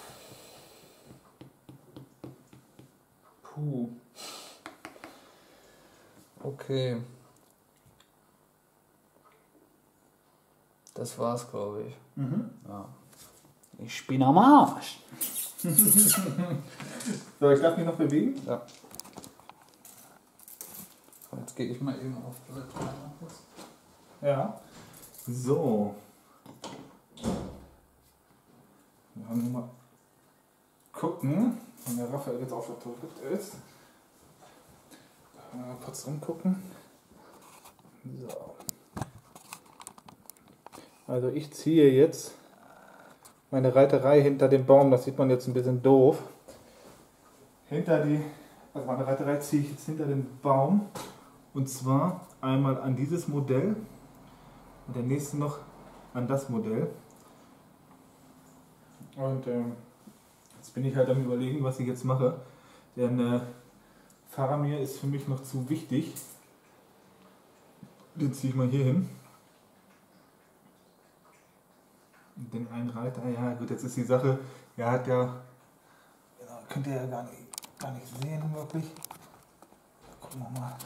Puh. Okay. Das war's, glaube ich. Mhm. Ja. Ich bin am Arsch. So, ich darf mich noch bewegen. Ja. So, jetzt gehe ich mal eben auf Toilette. Ja. So. Wir haben mal gucken, wenn der Raphael jetzt auf der Toilette ist. Mal kurz rumgucken. So. Also ich ziehe jetzt meine Reiterei hinter dem Baum, das sieht man jetzt ein bisschen doof. Hinter die, also meine Reiterei ziehe ich jetzt hinter den Baum. Und zwar einmal an dieses Modell und der nächste noch an das Modell. Und ähm, jetzt bin ich halt am Überlegen, was ich jetzt mache. Denn äh, Faramir ist für mich noch zu wichtig. Den ziehe ich mal hier hin. Und den einen Reiter, ja gut, jetzt ist die Sache, er hat ja, ja könnt ihr ja gar nicht, gar nicht sehen wirklich. Gucken wir mal.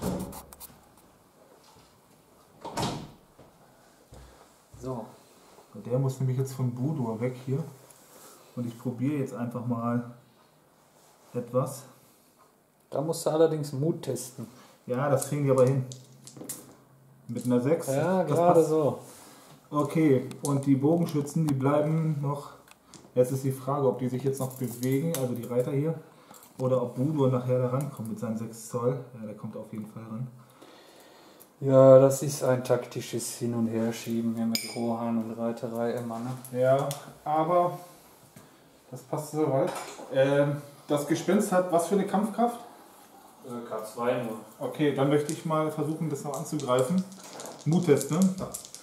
So, der muss nämlich jetzt von Budur weg hier. Und ich probiere jetzt einfach mal etwas. Da musst du allerdings Mut testen. Ja, das kriegen wir aber hin. Mit einer sechs. Ja, das gerade passt. so. Okay, und die Bogenschützen, die bleiben noch Jetzt ist die Frage, ob die sich jetzt noch bewegen, also die Reiter hier, oder ob Budo nachher da rankommt mit seinen sechs Zoll. Ja, der kommt auf jeden Fall ran. Ja, das ist ein taktisches Hin- und Herschieben hier mit Rohan und Reiterei immer, ne? Ja, aber das passt soweit. Ähm, das Gespenst hat was für eine Kampfkraft? K zwei nur. Okay, dann möchte ich mal versuchen, das noch anzugreifen. Muttest, ne?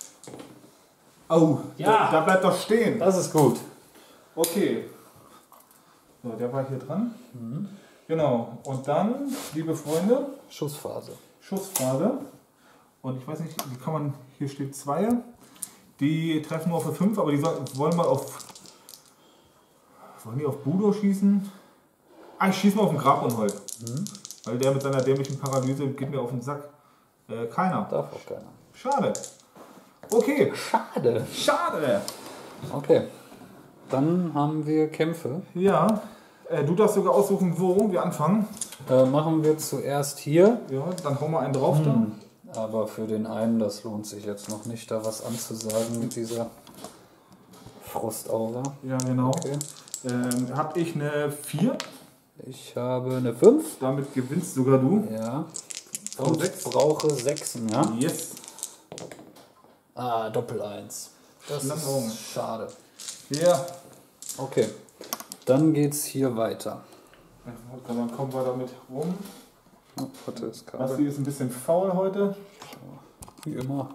Oh, Ja. da, da bleibt doch stehen. Das ist gut. Okay. So, der war hier dran. Mhm. Genau. Und dann, liebe Freunde, Schussphase. Schussphase. Und ich weiß nicht, wie kann man, hier steht zwei. Die treffen nur auf eine fünf, aber die soll, wollen mal auf, wollen die auf Budo schießen? Ah, ich schieße mal auf den Grabunhold. Mhm. Weil der mit seiner dämlichen Paralyse geht mir auf den Sack. Äh, keiner. Darf auch keiner. Schade. Okay. Schade. Schade. Okay. Dann haben wir Kämpfe. Ja. Äh, du darfst sogar aussuchen, wo wir anfangen. Äh, machen wir zuerst hier. Ja, dann hauen wir einen drauf da. Hm. Aber für den einen, das lohnt sich jetzt noch nicht, da was anzusagen mit dieser Frostaura. Ja, genau. Okay. Ähm, hab ich eine vier. Ich habe eine fünf. Damit gewinnst sogar du. Ja. Und Und sechs. brauche sechsen, ja? Yes. Ah, Doppel eins. Das Landaugen. ist schade. Ja. Okay. Dann geht's hier weiter. Dann kommen wir damit rum. Oh, warte, das Basti Kabel. ist ein bisschen faul heute. Wie immer.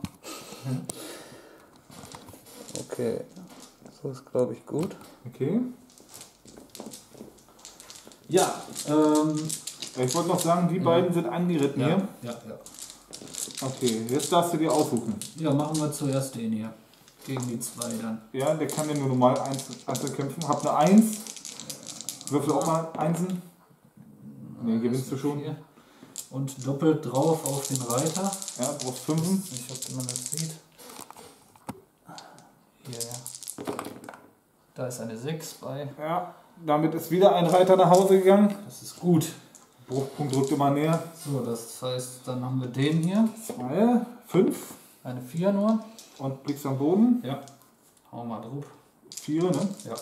Okay. So ist, glaube ich, gut. Okay. Ja. Ähm, Ich wollte noch sagen, die beiden sind angeritten ja, hier. ja, ja. Okay, jetzt darfst du dir aussuchen. Ja, machen wir zuerst den hier. Gegen die zwei dann. Ja, der kann ja nur normal einzeln, einzeln kämpfen. Hab eine eins. Würfel auch mal Einsen. Ne, gewinnst du schon. Vier. Und doppelt drauf auf den Reiter. Ja, brauchst fünf. Ich hoffe, man das sieht. Hier, ja. Da ist eine sechs bei. Ja, damit ist wieder ein Reiter nach Hause gegangen. Das ist gut. Bruchpunkt rückt immer näher. So, das heißt, dann haben wir den hier. Zwei, fünf. Eine vier nur. Und blickst am Boden. Ja. Hau mal drauf. Vier, ne? Ja.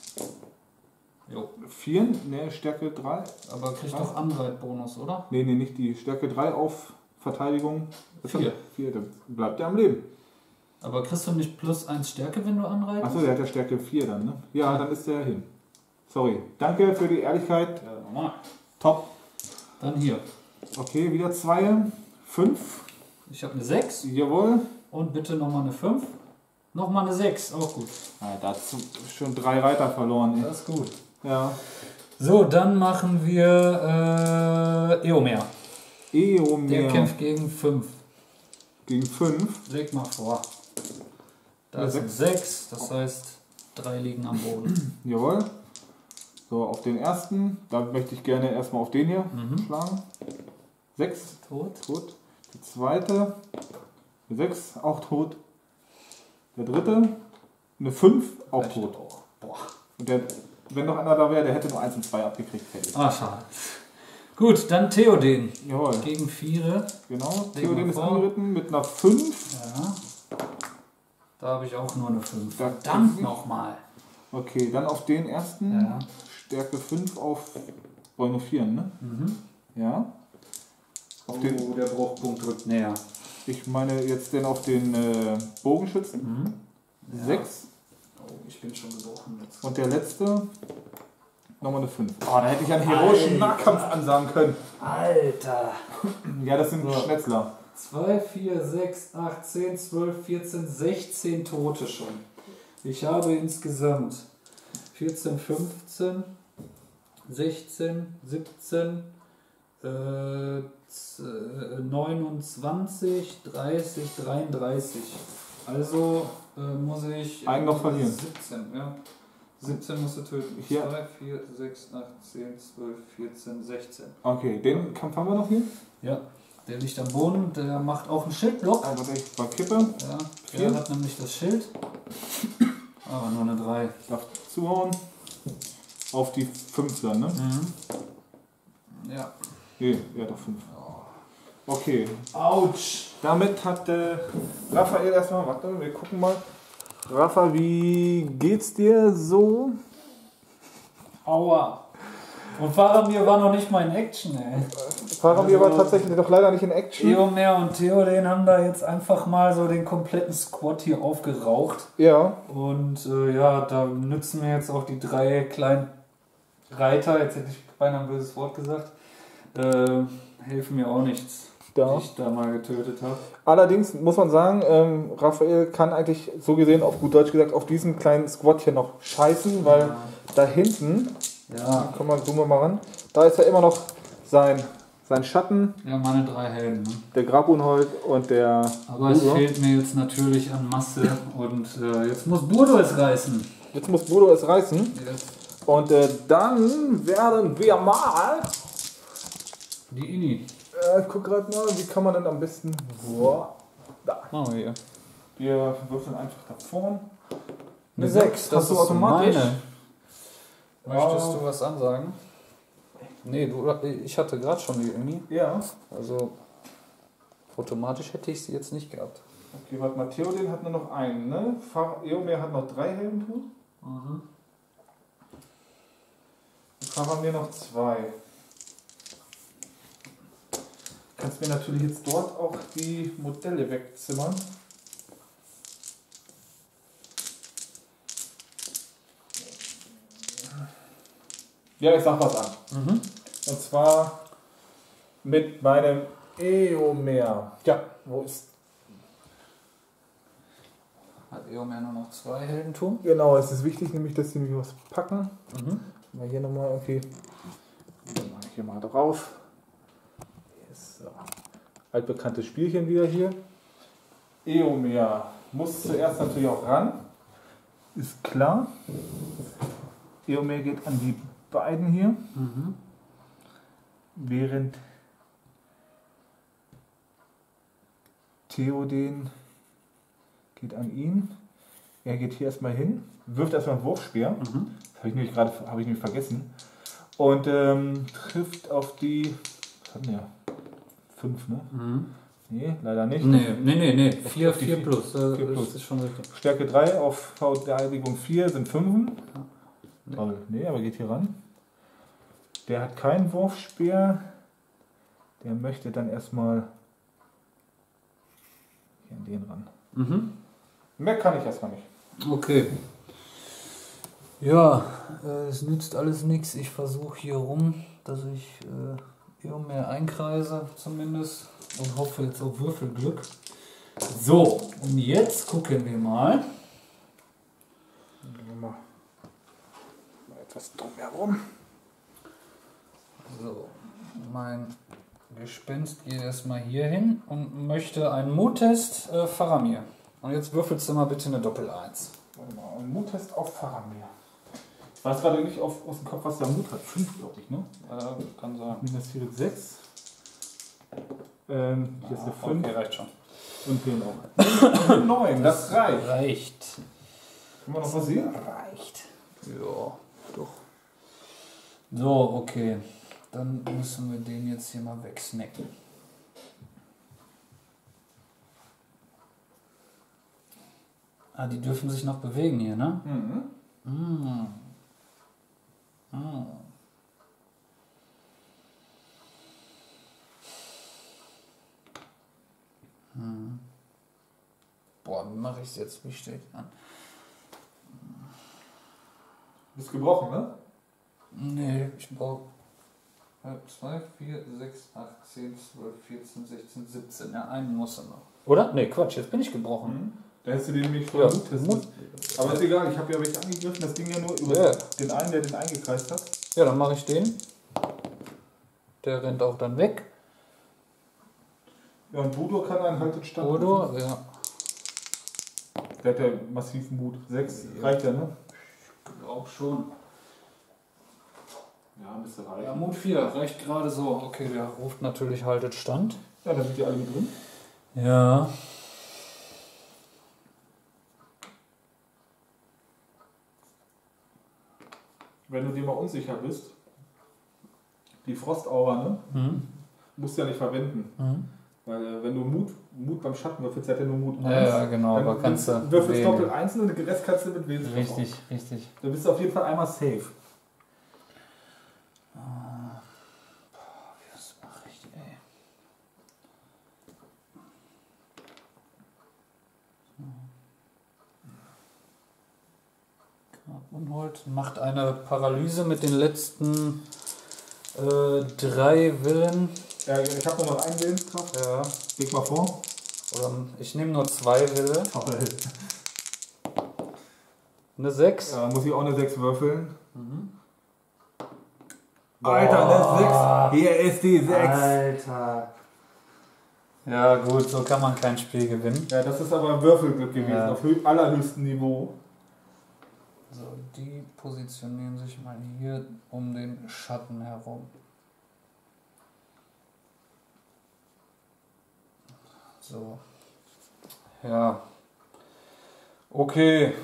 Jo. Vier, ne, Stärke drei. Aber kriegt doch Anreitbonus, oder? Ne, ne, nicht die Stärke drei auf Verteidigung. Vier. Vier, dann bleibt er am Leben. Aber kriegst du nicht plus eins Stärke, wenn du anreitest? Achso, der hat ja Stärke vier dann, ne? Ja, dann ist der hin. Sorry. Danke für die Ehrlichkeit. Ja, normal. Top. Dann hier. Okay, wieder zwei. Fünf. Ich habe eine sechs. Jawohl. Und bitte nochmal eine fünf. Nochmal eine sechs. Auch gut. Ja, dazu schon drei Reiter verloren. Ey. Das ist gut. Ja. So, dann machen wir äh, Eomer. Eomer. Der kämpft gegen fünf. Gegen fünf. Leg mal vor. Da Ja, sind sechs. Das heißt, drei liegen am Boden. Jawohl. So, auf den ersten. Da möchte ich gerne erstmal auf den hier Mhm. schlagen. Sechs. Tot. Tot. Der zweite. Eine sechs. Auch tot. Der dritte. Eine fünf. Auch Vielleicht tot. auch. Boah. Und der, wenn noch einer da wäre, der hätte nur eins und zwei abgekriegt. Fertig. Ah, schade. Gut, dann Theoden. Jawohl. Gegen Viere. Genau. Leg Theoden mal ist vor. angeritten mit einer fünf. Ja. Da habe ich auch nur eine fünf. Da- Verdammt nochmal. Okay, dann auf den ersten. Ja. Stärke fünf auf. Wollen nur vier, ne? Mhm. Ja. Auf den, Oh, der Bruchpunkt rückt näher. ich meine jetzt den auf den äh, Bogenschützen. Mhm. Ja. sechs. Oh, ich bin schon gebrochen jetzt. Und der letzte. Nochmal eine fünf. Oh, da hätte ich einen heroischen Nahkampf ansagen können. Alter! Ja, das sind So. Schnetzler. zwei, vier, sechs, acht, zehn, zwölf, vierzehn, sechzehn Tote schon. Ich habe insgesamt vierzehn, fünfzehn, sechzehn, siebzehn, äh, z- neunundzwanzig, dreißig, dreiunddreißig. Also äh, muss ich... Einen noch verlieren. siebzehn, ja. siebzehn musst du töten. Hier. zwei, vier, sechs, acht, zehn, zwölf, vierzehn, sechzehn. Okay, den Kampf haben wir noch hier. Ja, der liegt am Boden, der macht auch einen Schildblock. Aber ich war Kippe. Ja, Vier. der hat nämlich das Schild. Aber nur eine drei. Darf zuhauen. Auf die fünf dann, ne? Ja. Nee, ja doch fünf. Okay. Autsch! Damit hat äh, Raphael erstmal, warte, wir gucken mal. Rafa, wie geht's dir so? Aua. Und Faramir war noch nicht mal in Action, ey. Faramir Also, war tatsächlich doch leider nicht in Action. Eomer und Theoden haben da jetzt einfach mal so den kompletten Squad hier aufgeraucht. Ja. Und äh, ja, da nützen mir jetzt auch die drei kleinen Reiter, jetzt hätte ich beinahe ein böses Wort gesagt, äh, helfen mir auch nichts, Da. die ich da mal getötet habe. Allerdings muss man sagen, ähm, Raphael kann eigentlich so gesehen, auf gut Deutsch gesagt, auf diesem kleinen Squad hier noch scheißen, weil Ja. da hinten, Ja, komm mal, zoomen wir mal ran, da ist ja immer noch sein, sein Schatten, ja, meine drei Helden. Ne? der Grabunhold und der Aber es Burdo. fehlt mir jetzt natürlich an Masse und äh, jetzt muss Burdo es reißen. Jetzt muss Burdo es reißen. Jetzt Und äh, dann werden wir mal, die Inni. äh, ich guck gerade mal, wie kann man denn am besten, boah, da. Oh, hier. Wir würfeln einfach da vorn. Eine sechs, das hast du ist automatisch. meine. Möchtest Ja. du was ansagen? Nee, du, ich hatte gerade schon die Inni. Ja. Also automatisch hätte ich sie jetzt nicht gehabt. Okay, warte mal, Theoden hat nur noch einen, ne? Eomer hat noch drei Heldentum. Mhm. Dann haben wir noch zwei. Kannst mir natürlich jetzt dort auch die Modelle wegzimmern. Ja, ich sag was an. Mhm. Und zwar mit meinem Eomer. Ja. Wo ist. Hat Eomer nur noch zwei Heldentum. Genau, es ist wichtig, nämlich, dass sie mich was packen. Mhm. Mal hier nochmal irgendwie. Dann mache ich hier mal drauf. Yes, so. Altbekanntes Spielchen wieder hier. Eomer muss zuerst natürlich auch ran. Ist klar. Eomer geht an die beiden hier. Mhm. Während Theoden geht an ihn. Er geht hier erstmal hin, wirft erstmal einen Wurfspeer. Mhm. Das habe ich nämlich gerade habe ich nämlich vergessen. Und ähm, trifft auf die. Was hat denn der? Fünf, ne? Mhm. Nee, leider nicht. Nee, nee, nee, nee. vier, auf die vier vier- plus. Äh, vier das plus. ist schon richtig. Stärke drei auf Verteidigung vier sind fünf. Toll. Nee, aber geht hier ran. Der hat keinen Wurfspeer. Der möchte dann erstmal hier an den ran. Mhm. Mehr kann ich erstmal nicht. Okay. Ja, äh, es nützt alles nichts. Ich versuche hier rum, dass ich äh, Eomer einkreise zumindest und hoffe jetzt auf Würfelglück. So, und jetzt gucken wir mal. Mal, mal etwas drum herum. So, mein Gespenst geht erstmal hier hin und möchte einen Muttest äh, Faramir. Und jetzt würfelst du mal bitte eine Doppel eins. Warte mal, ein Muttest auf Faramir. Ich weiß gerade nicht auf, aus dem Kopf, was der Mut hat. fünf, glaube ich, ne? Äh, kann sein. Minus vier ist sechs. Ähm, hier ist eine fünf. Okay, reicht schon. Und hier auch. neun, das reicht. Reicht. Können wir noch was sehen? Reicht. Ja, doch. So, okay. Dann müssen wir den jetzt hier mal wegsnacken. Ah, die dürfen sich noch bewegen hier, ne? Mhm. Mm. Ah. Hm. Boah, wie mache ich es jetzt? Wie stehe ich an? Bist gebrochen, ne? Nee, ich brauche zwei, vier, sechs, acht, zehn, zwölf, vierzehn, sechzehn, siebzehn. Ja, einen muss er noch. Oder? Nee, Quatsch, jetzt bin ich gebrochen. Mhm. Da hättest du den nämlich Ja, vorher gut testen. Mut- Aber ist egal, ich habe ja welche angegriffen. Das ging ja nur über Ja. den einen, der den eingekreist hat. Ja, dann mache ich den. Der rennt auch dann weg. Ja, und Bodo kann einen halten Stand. Odo, ja. Der hat ja massiven Mut. sechs reicht ja, ne? Auch schon. Ja, müsste reichen. Ja, Mut vier, reicht gerade so. Okay, der ruft natürlich haltet Stand. Ja, da sind die alle mit drin. Ja. Wenn du dir mal unsicher bist, die Frostaura, ne? Mhm. Musst du ja nicht verwenden. Mhm. Weil äh, wenn du Mut, Mut beim Schatten würfelst, hat er nur Mut Ja, ja, genau, Dann aber kannst du würfelst wählen. doppelt einzeln und den Rest kannst du mit wählen. Richtig, richtig. Du bist auf jeden Fall einmal safe. Was mache ich, ey? Unhold macht eine Paralyse mit den letzten äh, drei Willen. Ja, ich habe noch einen Willenskraft. Ja. Leg mal vor. Oder ich nehme nur zwei Wille. Toll. Eine sechs. Ja, muss ich auch eine sechs würfeln. Mhm. Alter, Boah. eine sechs. Hier ist die sechs. Alter. Ja gut, so kann man kein Spiel gewinnen. Ja, das ist aber Würfelglück gewesen, Ja. auf hö- allerhöchstem Niveau. So, die positionieren sich mal hier um den Schatten herum. So. Ja. Okay.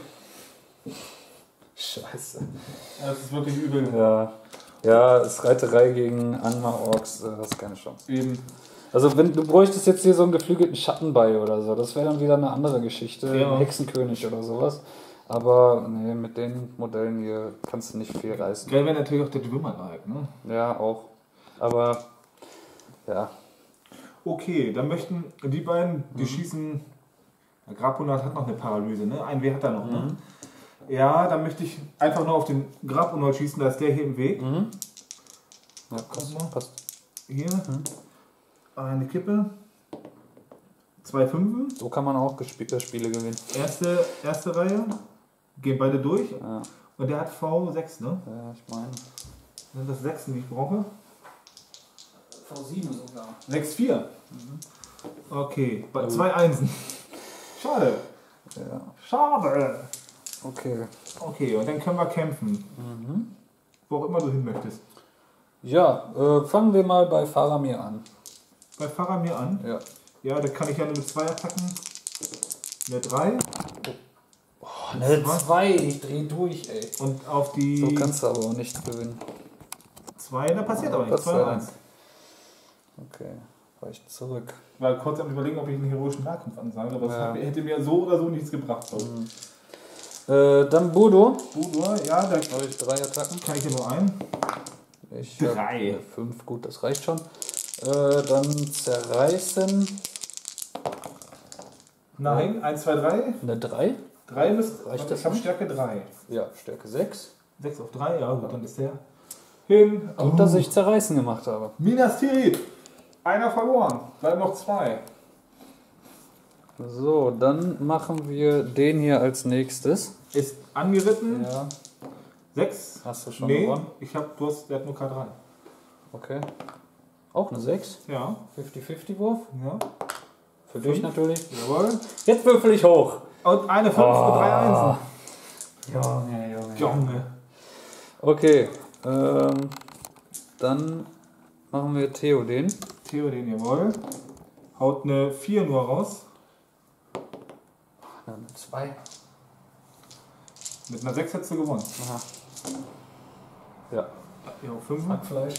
Scheiße. Ja, das ist wirklich übel. Ja. Ja, ist Reiterei gegen Angmar-Orks, äh, hast keine Chance. Eben. Also wenn du bräuchtest jetzt hier so einen geflügelten Schatten bei oder so, das wäre dann wieder eine andere Geschichte, Ja. ein Hexenkönig oder sowas. Aber nee, mit den Modellen hier kannst du nicht viel reißen. Geil wäre natürlich auch der Dwimmerleib, ne? Ja, auch. Aber ja. Okay, dann möchten die beiden, die Mhm. schießen. Grabunat hat noch eine Paralyse, ne? Ein W hat er noch, ne? Mhm. Ja, dann möchte ich einfach nur auf den Grabunat schießen, da ist der hier im Weg. Mhm. Ja, Guck passt. mal. passt. Hier, Mhm. eine Kippe. Zwei Fünfen. So kann man auch gesp äh, Spiele gewinnen. Erste, erste Reihe. Gehen beide durch. Ja, Und der hat V sechs, ne? ja ich meine. Sind das sechs, die ich brauche? V sieben sogar. sechs vier. Mhm. Okay, bei Also- zwei Einsen. Schade. Ja. Schade. Okay. Okay, und dann können wir kämpfen. Mhm. Wo auch immer du hin möchtest. Ja, äh, fangen wir mal bei Faramir an. Bei Faramir an. Ja. Ja, da kann ich ja nur mit zwei attacken. Eine drei. Oh, eine Was? zwei, ich dreh durch, ey. Und auf die So kannst du aber auch nicht gewinnen. zwei, da passiert aber nichts. Gott sei zwei und Dank. eins. Okay, weicht zurück. War kurz am Überlegen, ob ich einen heroischen Nahkampf ansage, aber das Ja. hat- hätte mir so oder so nichts gebracht. glaub ich. Mhm. Äh, dann Bodo. Budur, ja, da Habe ich drei Attacken. kann ich ja nur einen. Ich Drei. hab, äh, fünf, gut, das reicht schon. Äh, dann zerreißen. Nein, eins, zwei, drei. Eine drei. drei müsste. Reicht Ich das habe nicht? Stärke drei. Ja, Stärke sechs. sechs auf drei, ja gut, dann ist der hin. Gut, dass ich zerreißen gemacht habe. Minas Tirith. Einer verloren. Bleiben noch zwei. So, dann machen wir den hier als nächstes. Ist angeritten. Ja, sechs. hast du schon Nee, gewonnen? ich hab, du hast, der hat nur K drei. Okay. Auch eine sechs. Ja. fünfzig fünfzig Wurf. Ja. Für dich Fünf. natürlich. Jawohl. Jetzt würfel ich hoch. Und eine fünf Oh. und drei Einsen. Junge, Junge. Junge. Okay, ähm, dann machen wir Theoden. Theoden, jawohl. Haut eine vier nur raus. Eine zwei. Mit einer sechs hättest du gewonnen. Aha. Ja. Ja, fünf. Hackfleisch.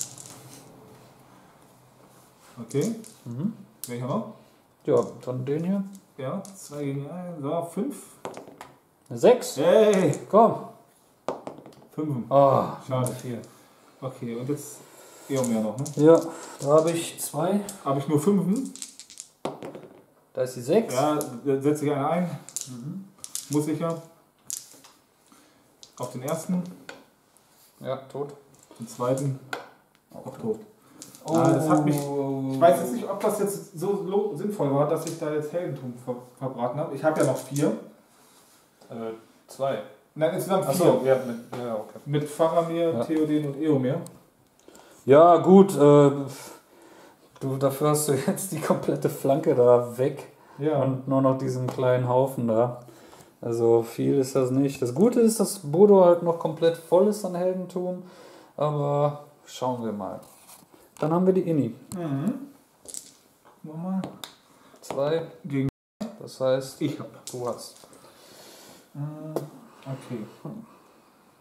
Okay. Mhm. Welcher noch? Ja, dann den hier. Ja, zwei gegen eins. So, fünf. Eine sechs. Hey! Komm. Fünf. Oh, Schade. vier. Okay, und jetzt Eomer noch, ne? Ja, da habe ich zwei. Habe ich nur fünf. Da ist die sechs. Ja, da setze ich eine ein. Mhm. Muss ich ja. Auf den ersten, Ja, tot. den zweiten, auch tot. Oh, Ah, das hat mich- Ich weiß jetzt nicht, ob das jetzt so lo- sinnvoll war, dass ich da jetzt Heldentum ver verbraten habe. Ich habe ja noch vier. Äh, zwei. Nein, insgesamt vier. Achso, ja, mit, ja, okay. Mit Faramir, Ja. Theoden und Eomer. Ja, gut. Äh, du, dafür hast du jetzt die komplette Flanke da weg. Ja. Und nur noch diesen kleinen Haufen da. Also viel ist das nicht. Das Gute ist, dass Bodo halt noch komplett voll ist an Heldentum. Aber schauen wir mal. Dann haben wir die Inni. Mhm. Nochmal. Zwei. Gegen Das heißt, ich hab. du hast. Mhm. Okay.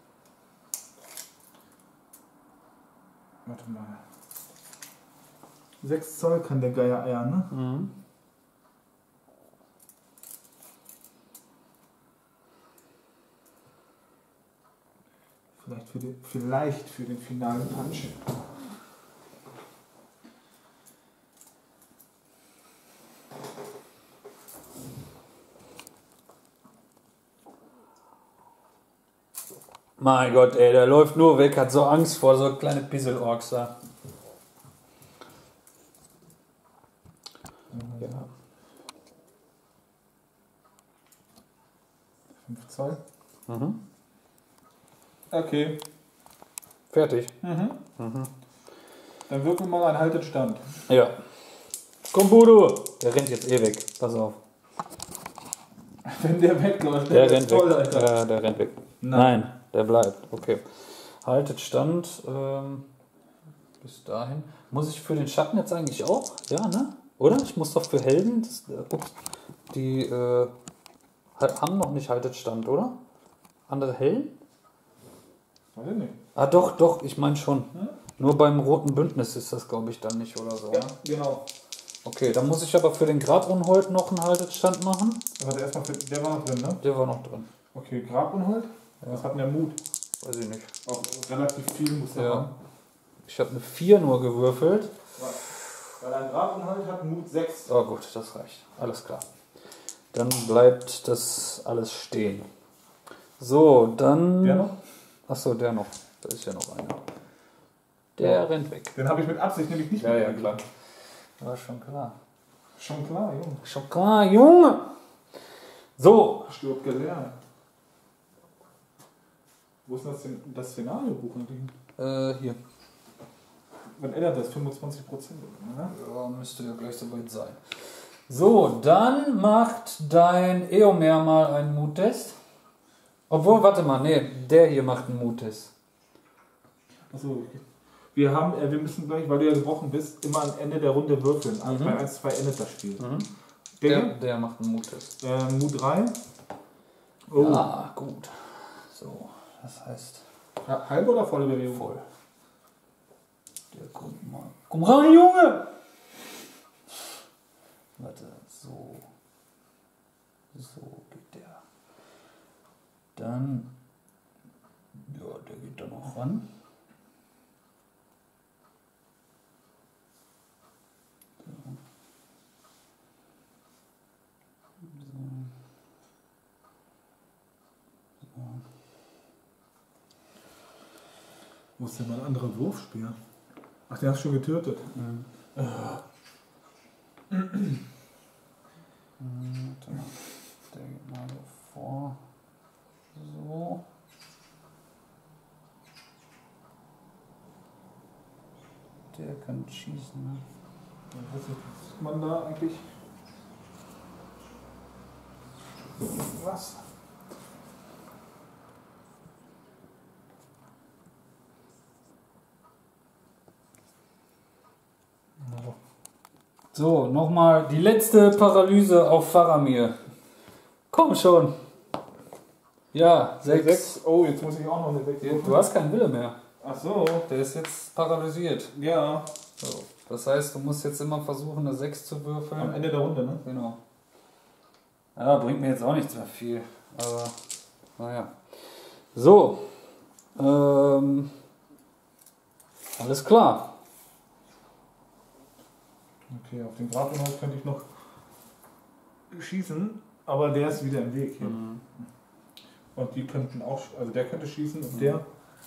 Warte mal. sechs Zoll kann der Geier eiern, ne? Mhm. Vielleicht für den, vielleicht für den finalen Punch. Mein Gott, ey, der läuft nur weg, hat so Angst vor so kleine Pisselorks da. Ja. fünf Zoll. Mhm. Okay. Fertig. Mhm. Mhm. Dann wirken wir mal einen Haltet Stand. Ja. Komm, Budo! Der rennt jetzt eh weg. Pass auf. Wenn der wegläuft, Der ist rennt toll, weg. Alter. Ja, der rennt weg. Nein. Nein, der bleibt. Okay. Haltet Stand. Ähm, bis dahin. Muss ich für den Schatten jetzt eigentlich auch? Ja, ne? Oder? Ich muss doch für Helden. Das, äh, ups, die äh, haben noch nicht Haltet Stand, oder? Andere Helden? Weiß ich nicht. Ah, doch, doch, ich meine schon. Hm? Nur beim Roten Bündnis ist das, glaube ich, dann nicht oder so. Ja, Ne? genau. Okay, dann muss ich aber für den Grabunhold noch einen Haltestand machen. Warte, erstmal für, der war noch drin, ne? Der war noch drin. Okay, Grabunhold. Ja. Was hat denn der Mut? Weiß ich nicht. Auch relativ viel muss er Ja. haben. Ich habe eine vier nur gewürfelt. Weil ein Grabunhold hat Mut sechs. Oh gut, das reicht. Alles klar. Dann bleibt das alles stehen. So, dann... Der noch? Achso, der noch. Da ist ja noch einer. Der Ja. rennt weg. Den habe ich mit Absicht nämlich nicht Ja, ja, mitgegeben. klar. War schon klar. Schon klar, Junge. Schon klar, Junge! So. Stirbt gelernt. Wo ist denn das, denn, das Szenariobuch eigentlich? Äh, hier. Wann ändert das? fünfundzwanzig Prozent, ne? Ja, müsste ja gleich soweit sein. So, dann macht dein Eomer mal einen Muttest. Obwohl, warte mal, nee, der hier macht einen Muttest. Achso, okay. Wir haben, äh, wir müssen gleich, weil du ja gebrochen bist, immer am Ende der Runde würfeln. Also Mhm. bei eins zwei endet das Spiel. Mhm. Der, Der, hier? der macht einen Muttest. Äh, Mut drei. Oh. Ah, gut. So, das heißt Ja, halbe oder volle Bewegung? voll. Der kommt mal. Komm rein, Junge! Warte, so. So geht der. Dann. Ja, der geht da noch ran. Wo ist denn mein anderer Wurfspeer? Ach, der hast du schon getötet. Mhm. Äh. Warte mal. Der geht mal so vor. So. Der kann schießen. Ne? Was ist man da eigentlich? Was? So, nochmal die letzte Paralyse auf Faramir. Komm schon. Ja, sechs. sechs. Oh, jetzt muss ich auch noch eine sechs. Du hast keinen Wille mehr. Ach so. Der ist jetzt paralysiert. Ja. So. Das heißt, du musst jetzt immer versuchen, eine sechs zu Am würfeln. Ende der Runde, ne? Genau. Ja, bringt mir jetzt auch nichts mehr viel. Aber, naja. So. Ähm, alles klar. Okay, auf den Grabunhold könnte ich noch schießen, aber der ist wieder im Weg hier. Mhm. Und die könnten auch, also der könnte schießen und der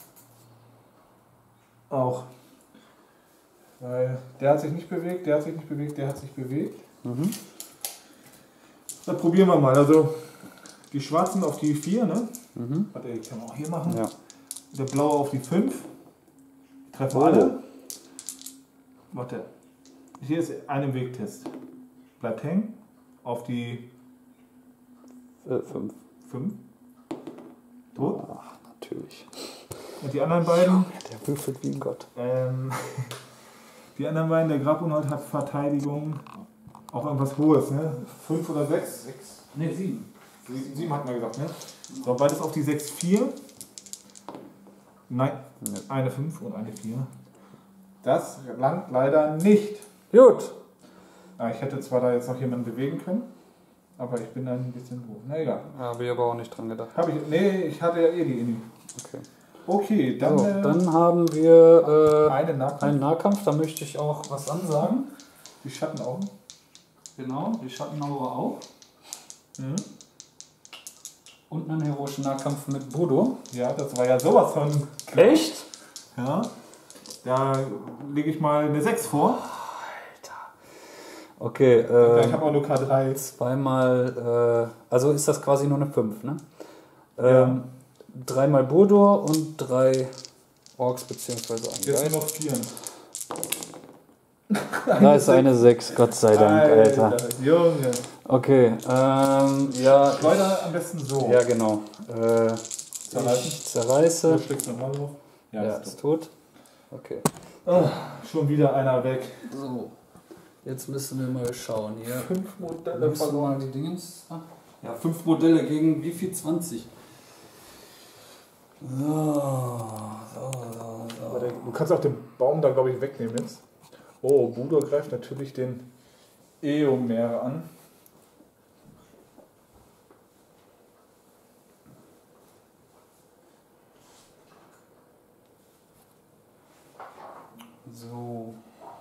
auch. Weil der hat sich nicht bewegt, der hat sich nicht bewegt, der hat sich bewegt. Mhm. Dann probieren wir mal. Also die schwarzen auf die vier, ne? Mhm. Warte, ich kann auch hier machen. Ja. Der blaue auf die fünf. Treffen Oh. alle. Warte. Hier ist ein im Wegtest. Bleibt hängen. Auf die Äh, fünf. fünf. Tot. Ach, natürlich. Und die anderen beiden. Der würfelt wie ein Gott. Ähm, die anderen beiden, der Grabunhold hat Verteidigung. Auch irgendwas Hohes, ne? fünf oder sechs? sechs. Ne, sieben. sieben hatten wir gesagt, ne? So, beides auf die sechs vier. Nein, Ja. eine fünf und eine vier. Das langt leider nicht. Gut. Ah, ich hätte zwar da jetzt noch jemanden bewegen können, aber ich bin dann ein bisschen doof. Na egal. Habe ich aber auch nicht dran gedacht. Hab ich, nee, ich hatte ja eh die Inni. Okay. Okay, dann, So, äh, dann haben wir äh, eine Nahkampf. einen Nahkampf. Da möchte ich auch was ansagen. Die Schattenaugen. Genau, die Schattenauge auch. Mhm. Und einen heroischen Nahkampf mit Bodo. Ja, das war ja sowas von. Echt? Ja. Da lege ich mal eine sechs vor. Okay, äh, Ich habe auch nur K drei. zweimal, äh, also ist das quasi nur eine fünf, ne? Ähm, dreimal Bodo und drei Orks beziehungsweise ein Jetzt Geist. nur noch vier. Da ist eine sechs, Gott sei Dank, Alter. Junge. Okay, ähm, ja. Schleuder am besten so. Ja, genau. Äh, Zerreißen. ich zerreiße. Du schlägst nochmal drauf. Ja, Ja, ist ist tot. Okay. tot. Schon wieder einer weg. So, jetzt müssen wir mal schauen hier. Fünf Modelle Nimmst du verloren. mal die Dingens? Ah, ja, fünf Modelle gegen wie viel? zwanzig. So, so, so, so. Warte, du kannst auch den Baum da, glaube ich, wegnehmen jetzt. Oh, Budo greift natürlich den Eomer an. So.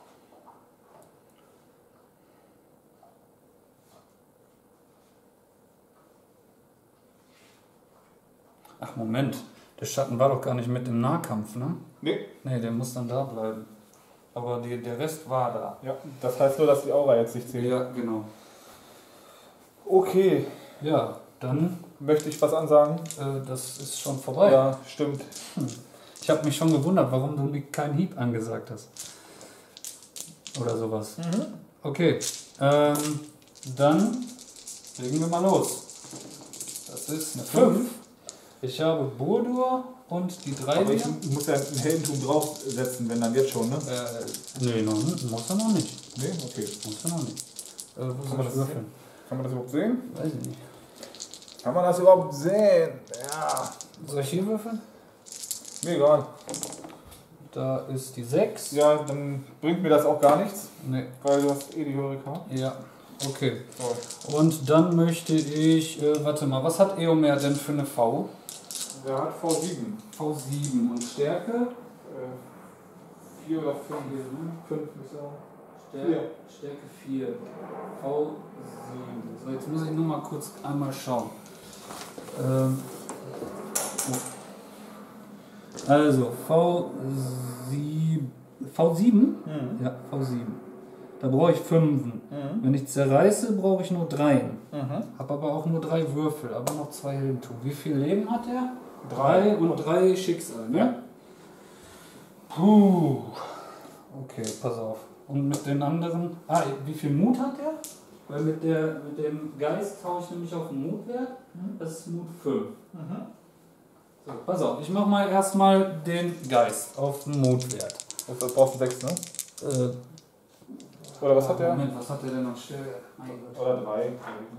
Ach, Moment. Der Schatten war doch gar nicht mit im Nahkampf, ne? Nee. Ne, der muss dann da bleiben. Aber die, der Rest war da. Ja, das heißt nur, dass die Aura jetzt nicht zählt. Ja, genau. Okay, Ja, dann, möchte ich was ansagen? äh, das ist schon vorbei. Ja, stimmt. Ich habe mich schon gewundert, warum du mir keinen Hieb angesagt hast. Oder sowas. Mhm. Okay, ähm, dann legen wir mal los. Das ist eine fünf. Ich habe Burdur und die drei Aber ich wieder. muss ja ein Heldentum draufsetzen, wenn dann jetzt schon, ne? Äh, nee, noch, muss er noch nicht. Nee, okay. Muss er noch nicht. Äh, wo Kann soll man, ich das würfeln? sehen? Kann man das überhaupt sehen? Weiß ich nicht. Kann man das überhaupt sehen? Ja. Soll ich hier würfeln? Mir egal. Da ist die sechs. Ja, dann bringt mir das auch gar nichts, Nee. weil du hast eh die höhere K. Ja. Okay. So. Und dann möchte ich, äh, warte mal, was hat Eomer denn für eine V? Der hat V sieben. V sieben und Stärke? Äh, vier oder fünf. fünf ist er. Stärke, Stärke vier. V sieben. So, jetzt muss ich nur mal kurz einmal schauen. Ähm, oh. Also, V sieben. V sieben? Mhm. Ja, V sieben. Da brauche ich Fünfen. Mhm. Wenn ich zerreiße, brauche ich nur Dreien. Mhm. Habe aber auch nur drei Würfel, aber noch zwei Heldentum. Wie viel Leben hat er? Drei. und drei Schicksal, ne? Ja. Puh. Okay, pass auf. Und mit den anderen. Ah, wie viel Mut hat er? Weil mit, der, mit dem Geist haue ich nämlich auf den Mutwert. Das ist Mut fünf. Mhm. So, pass auf, ich mache mal erstmal den Geist auf den Mutwert. Das brauchst du sechs, ne? Äh, Oder was hat der? Moment, was hat der denn noch? Stärke, mein Gott. Oder drei.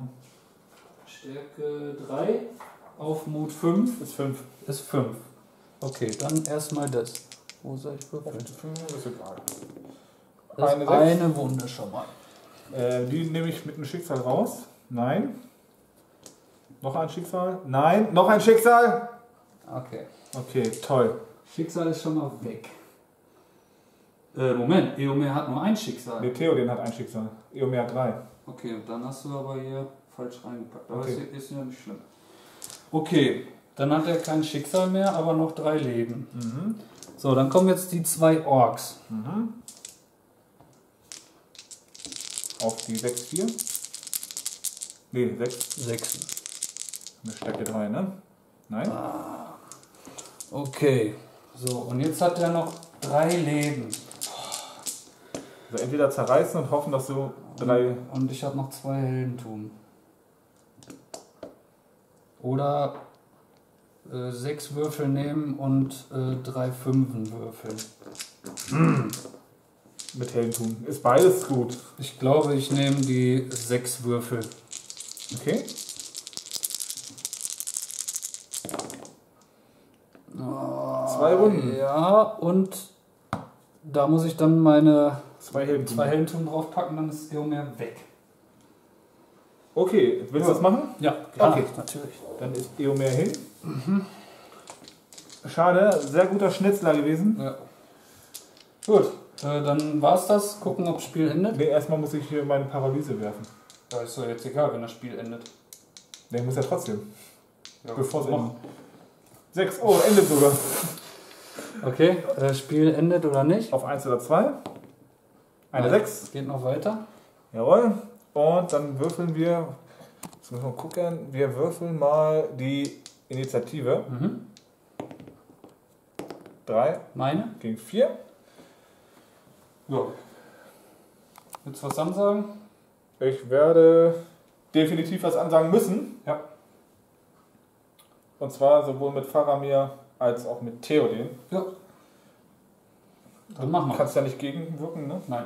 Stärke drei auf Mut fünf Ist fünf. ist fünf. Okay, dann erstmal das. Wo soll ich würfeln? Ist egal. Das Eine ist sechs. eine Wunde schon mal. Äh, die nehme ich mit einem Schicksal raus. Nein. Noch ein Schicksal. Nein. Noch ein Schicksal. Okay. Okay, toll. Schicksal ist schon mal weg. Äh, Moment, Eomer hat nur ein Schicksal. Nee, Theoden hat ein Schicksal. Eomer hat drei. Okay, und dann hast du aber hier falsch reingepackt. Aber Okay. ist, ist ja nicht schlimm. Okay, dann hat er kein Schicksal mehr, aber noch drei Leben. Mhm. So, dann kommen jetzt die zwei Orks. Mhm. Auf die sechs, vier. Nee, sechs. Sechs. Eine Stärke drei, ne? Nein? Okay, so, und jetzt hat er noch drei Leben. Also entweder zerreißen und hoffen, dass du drei. Und ich habe noch zwei Heldentum. Oder äh, sechs Würfel nehmen und äh, drei Fünfen würfeln. Mit Heldentum. Ist beides gut. Ich glaube, ich nehme die sechs Würfel. Okay? Oh, Zwei Runden. Ja, und da muss ich dann meine Zwei Helden. Zwei Heldentum draufpacken, dann ist Eomer weg. Okay, willst du das machen? Ja, klar, Okay. natürlich. Dann ist Eomer hin. Mhm. Schade, sehr guter Schnitzler gewesen. Ja. Gut, äh, dann war's das. Gucken, ob das Spiel endet. Nee, erstmal muss ich hier meine Paralyse werfen. Ja, ist doch jetzt egal, wenn das Spiel endet. Nee, muss ja trotzdem. Ja, Bevor es machen. endet. Sechs. Oh, endet sogar. Okay, äh, Spiel endet oder nicht? Auf eins oder zwei. Eine Nein. sechs. Geht noch weiter. Jawohl. Und dann würfeln wir. Jetzt müssen wir mal gucken. Wir würfeln mal die Initiative. Mhm. Drei Meine? gegen vier. Ja. Willst du was ansagen? Ich werde definitiv was ansagen müssen. Ja. Und zwar sowohl mit Faramir als auch mit Theoden. Ja. Dann machen Du wir. kannst ja nicht gegenwirken, ne? Nein.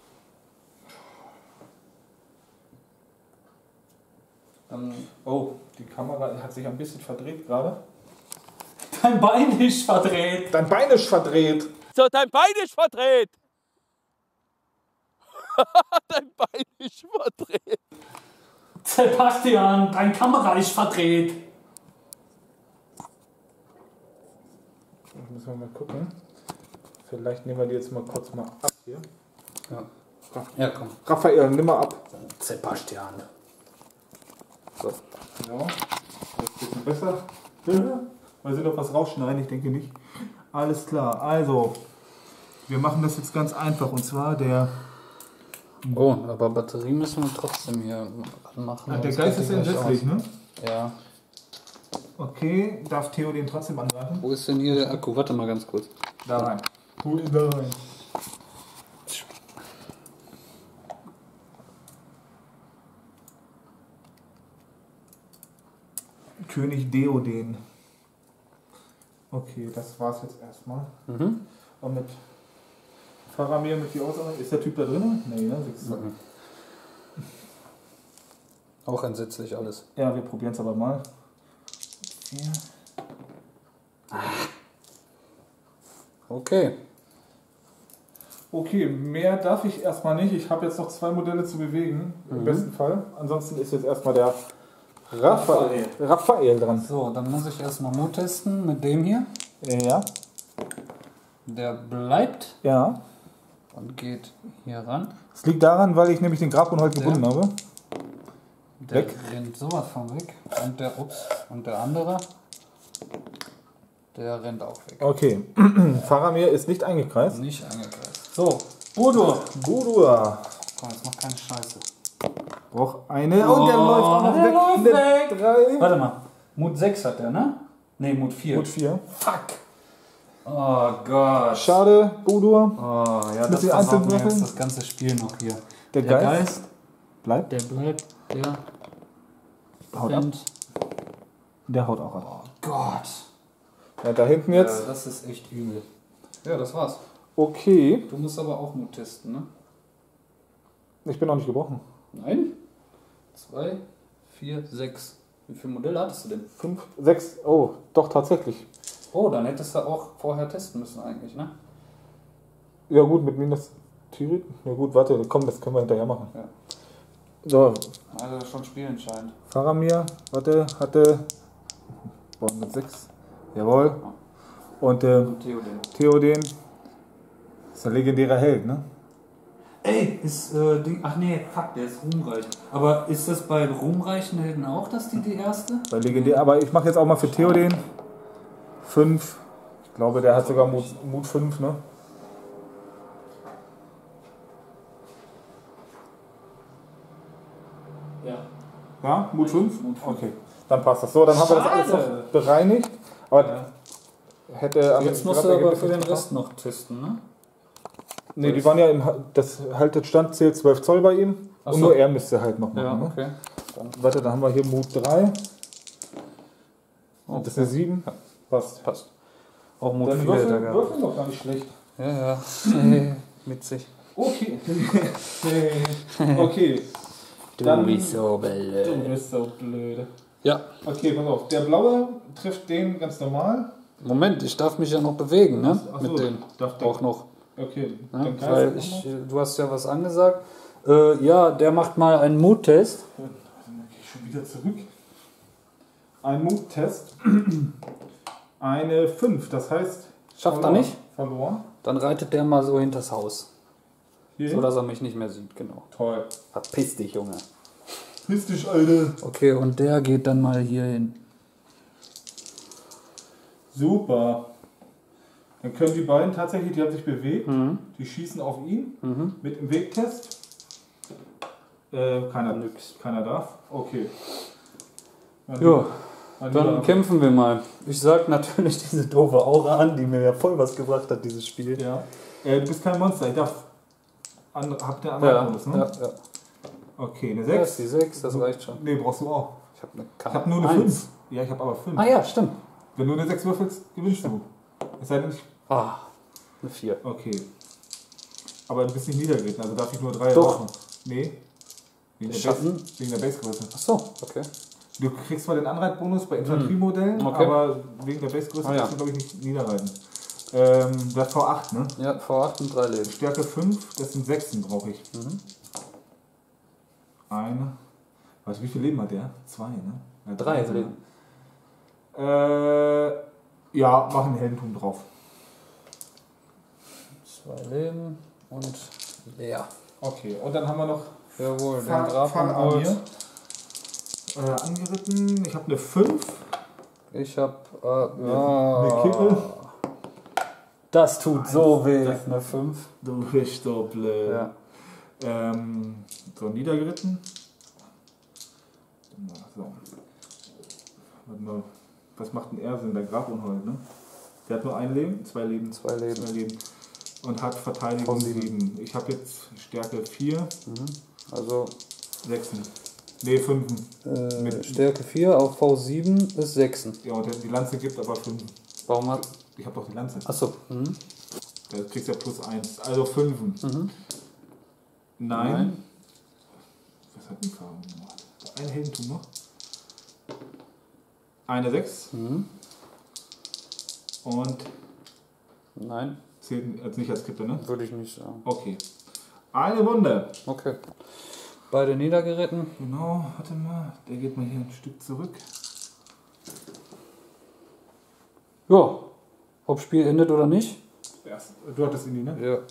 Dann. Oh, die Kamera hat sich ein bisschen verdreht gerade. Dein Bein ist verdreht. Dein Bein ist verdreht. So, dein Bein ist verdreht. Dein Bein ist verdreht. Sebastian, dein Kamera ist verdreht. Müssen wir mal gucken. Vielleicht nehmen wir die jetzt mal kurz mal ab hier. Ja. Ja, komm. Raphael, nimm mal ab. Sebastian. So. Ja, das ist ein bisschen besser. Mal sehen, ob wir es rausschneiden, ich denke nicht. Alles klar, also, wir machen das jetzt ganz einfach. Und zwar der, Oh, aber Batterie müssen wir trotzdem hier anmachen. der sonst Geist geht ist die gleich entsetzlich, aus. ne? Ja. Okay, darf Theo den trotzdem angreifen? Wo ist denn hier der Akku? Warte mal ganz kurz. Da rein. Hol ihn da rein. König Deoden. Okay, das war's jetzt erstmal. Mhm. Und mit Faramir mit die Aussage, ist der Typ da drin? Nee, ne? Mhm. Auch entsetzlich alles. Ja, wir probieren es aber mal. Vier. Okay. Okay, mehr darf ich erstmal nicht. Ich habe jetzt noch zwei Modelle zu bewegen, im Mhm. besten Fall. Ansonsten ist jetzt erstmal der Raphael, Raphael dran. So, dann muss ich erstmal Mut testen mit dem hier. Ja. Der bleibt Ja. und geht hier ran. Es liegt daran, weil ich nämlich den Grabunhold gebunden habe. Der Weg. rennt sowas von weg. Und der, ups, und der andere, der rennt auch weg. Okay. Faramir ist nicht eingekreist. Nicht angekreist. So, Bodo. Budur Komm, jetzt mach keine Scheiße. braucht eine. Und der läuft auch noch der weg. läuft Eine weg. drei. Warte mal. Mut sechs hat der, ne? Ne, Mut vier. Gut vier. Fuck. Oh Gott. Schade, Budur. Oh, ja, Müssen das wir versaut einzeln mir würfeln? jetzt das ganze Spiel noch hier. Der, Der Geist, Geist, bleibt. der bleibt, der Haut ab. rennt. Der haut auch ab. Oh Gott. Ja, da hinten jetzt. Ja, das ist echt übel. Ja, das war's. Okay. Du musst aber auch Mut testen, ne? Ich bin noch nicht gebrochen. Nein. Zwei, vier, sechs. Wie viele Modelle hattest du denn? Fünf, sechs. Oh, doch tatsächlich. Oh, dann hättest du auch vorher testen müssen eigentlich, ne? Ja gut, mit Minus Tyrit. Ja gut, warte, komm, das können wir hinterher machen. Ja. So, Also schon spielentscheidend. Faramir, warte, hatte. Boah, mit sechs. Jawohl. Und äh, Und Theoden. Theoden. Ist ein legendärer Held, ne? Ey, ist äh, die. Ach nee, fuck, der ist ruhmreich. Aber ist das bei ruhmreichen Helden auch, dass die die erste? Bei legendär. Aber ich mache jetzt auch mal für Theoden. Fünf. Ich glaube, der hat sogar Mut, Mut fünf, ne? Ja. Ja, Mut fünf? Mut fünf. Okay, dann passt das. So, dann haben wir das alles Schade. noch bereinigt. Aber Ja. hätte am Jetzt musst du aber für den Rest noch testen, ne? Ne, die waren ja im. Das haltet Stand zählt zwölf Zoll bei ihm. Ach Und so. nur er müsste halt noch machen. Ja, Ne? okay. Warte, dann haben wir hier Mut drei. Oh, Das ist eine sieben. Passt. passt. Auch Mut Dann vier hätte er würfeln, gehabt. würfeln doch gar nicht schlecht. Ja, ja. Witzig. Okay. okay. Du Dann- bist so Du blöd. bist so blöde. Ja. Okay, pass auf. Der blaue trifft den ganz normal. Moment, ich darf mich ja noch bewegen, ne? Ach so, Mit dem. darf der- Auch noch. Okay, Ja, dann weil kannst ich, du äh, du hast ja was angesagt. Äh, ja, der macht mal einen Mood-Test. Dann gehe ich schon wieder zurück. Ein Muttest. Eine fünf, das heißt. Schafft er verloren. nicht? Verloren. Dann reitet der mal so hinters Haus. Hier So dass er mich nicht mehr sieht, genau. Toll. Verpiss dich, Junge. Piss dich, Alter. Okay, und der geht dann mal hier hin. Super. Dann können die beiden tatsächlich, die haben sich bewegt, Mhm. die schießen auf ihn Mhm. mit dem Wegtest. Äh, keiner, Nix. keiner darf. Okay. Mein Jo, lieber- mein dann lieber- kämpfen wir mal. Ich sag natürlich diese doofe Aura an, die mir ja voll was gebracht hat, dieses Spiel. Ja. Äh, du bist kein Monster, ich darf. Andere, habt ihr andere Ja, Bonus, ne? ja, ja. Okay, eine Ja, ist sechs. die sechs, das reicht schon. Nee, brauchst du auch. Ich habe eine Ich Karte. habe nur eine fünf. Ja, ich habe aber fünf. Ah ja, stimmt. Wenn du eine sechs würfelst, gewinnst du. Es sei denn, ich. Ah, eine vier. Okay. Aber du bist nicht niedergeritten, also darf ich nur drei Doch. machen. Nee. Wegen der, Schatten? Base, wegen der Basegröße. Ach so, okay. Du kriegst zwar den Anreitbonus bei Infanteriemodellen, Okay. aber wegen der Basegröße Ah, ja. darfst du, glaube ich, nicht niederreiten. Ähm, das V acht, ne? Ja, V acht und drei Leben. Stärke fünf, das sind Sechsen brauche ich. Mhm. Eine. Weißt du, wie viel Leben hat der? Zwei, ne? Ja, Drei ne? Leben. Äh, ja, mach ein Heldentum drauf. Zwei Leben und leer. Okay, und dann haben wir noch Jawohl, den Fahr- Graf Faramir. Äh, angeritten. Ich habe eine fünf. Ich hab. Äh, Eine ja. Kippe. Das tut so Eins, weh. das- Eine fünf. Du bist so blöd. Ja. Ähm, so, niedergeritten. So. Warte mal. Was macht denn er Sinn? Der Graf Unhold, ne? Der hat nur ein Leben, zwei Leben. Zwei Leben. Zwei Leben. Und hat Verteidigung V sieben. sieben. Ich habe jetzt Stärke vier, Mhm. Also sechs. Ne, fünf. äh, Mit- Stärke vier auf V sieben ist sechs. Ja, und die Lanze gibt aber fünf. Warum hat. Ich habe doch die Lanze. Achso. Mhm. Da kriegst du ja plus eins. Also fünf. Mhm. Nein. Nein. Was hat die Farbe gemacht? Ein Heldentum noch. Eine sechs. Mhm. Und Nein, zählt als nicht als Kippe, ne? würde ich nicht sagen. Okay. Eine Wunde. Okay. Beide niedergeritten. Genau, warte mal. Der geht mal hier ein Stück zurück. Ja. Ob Spiel endet oder nicht? Erst. Du hattest ihn, ne? Ja.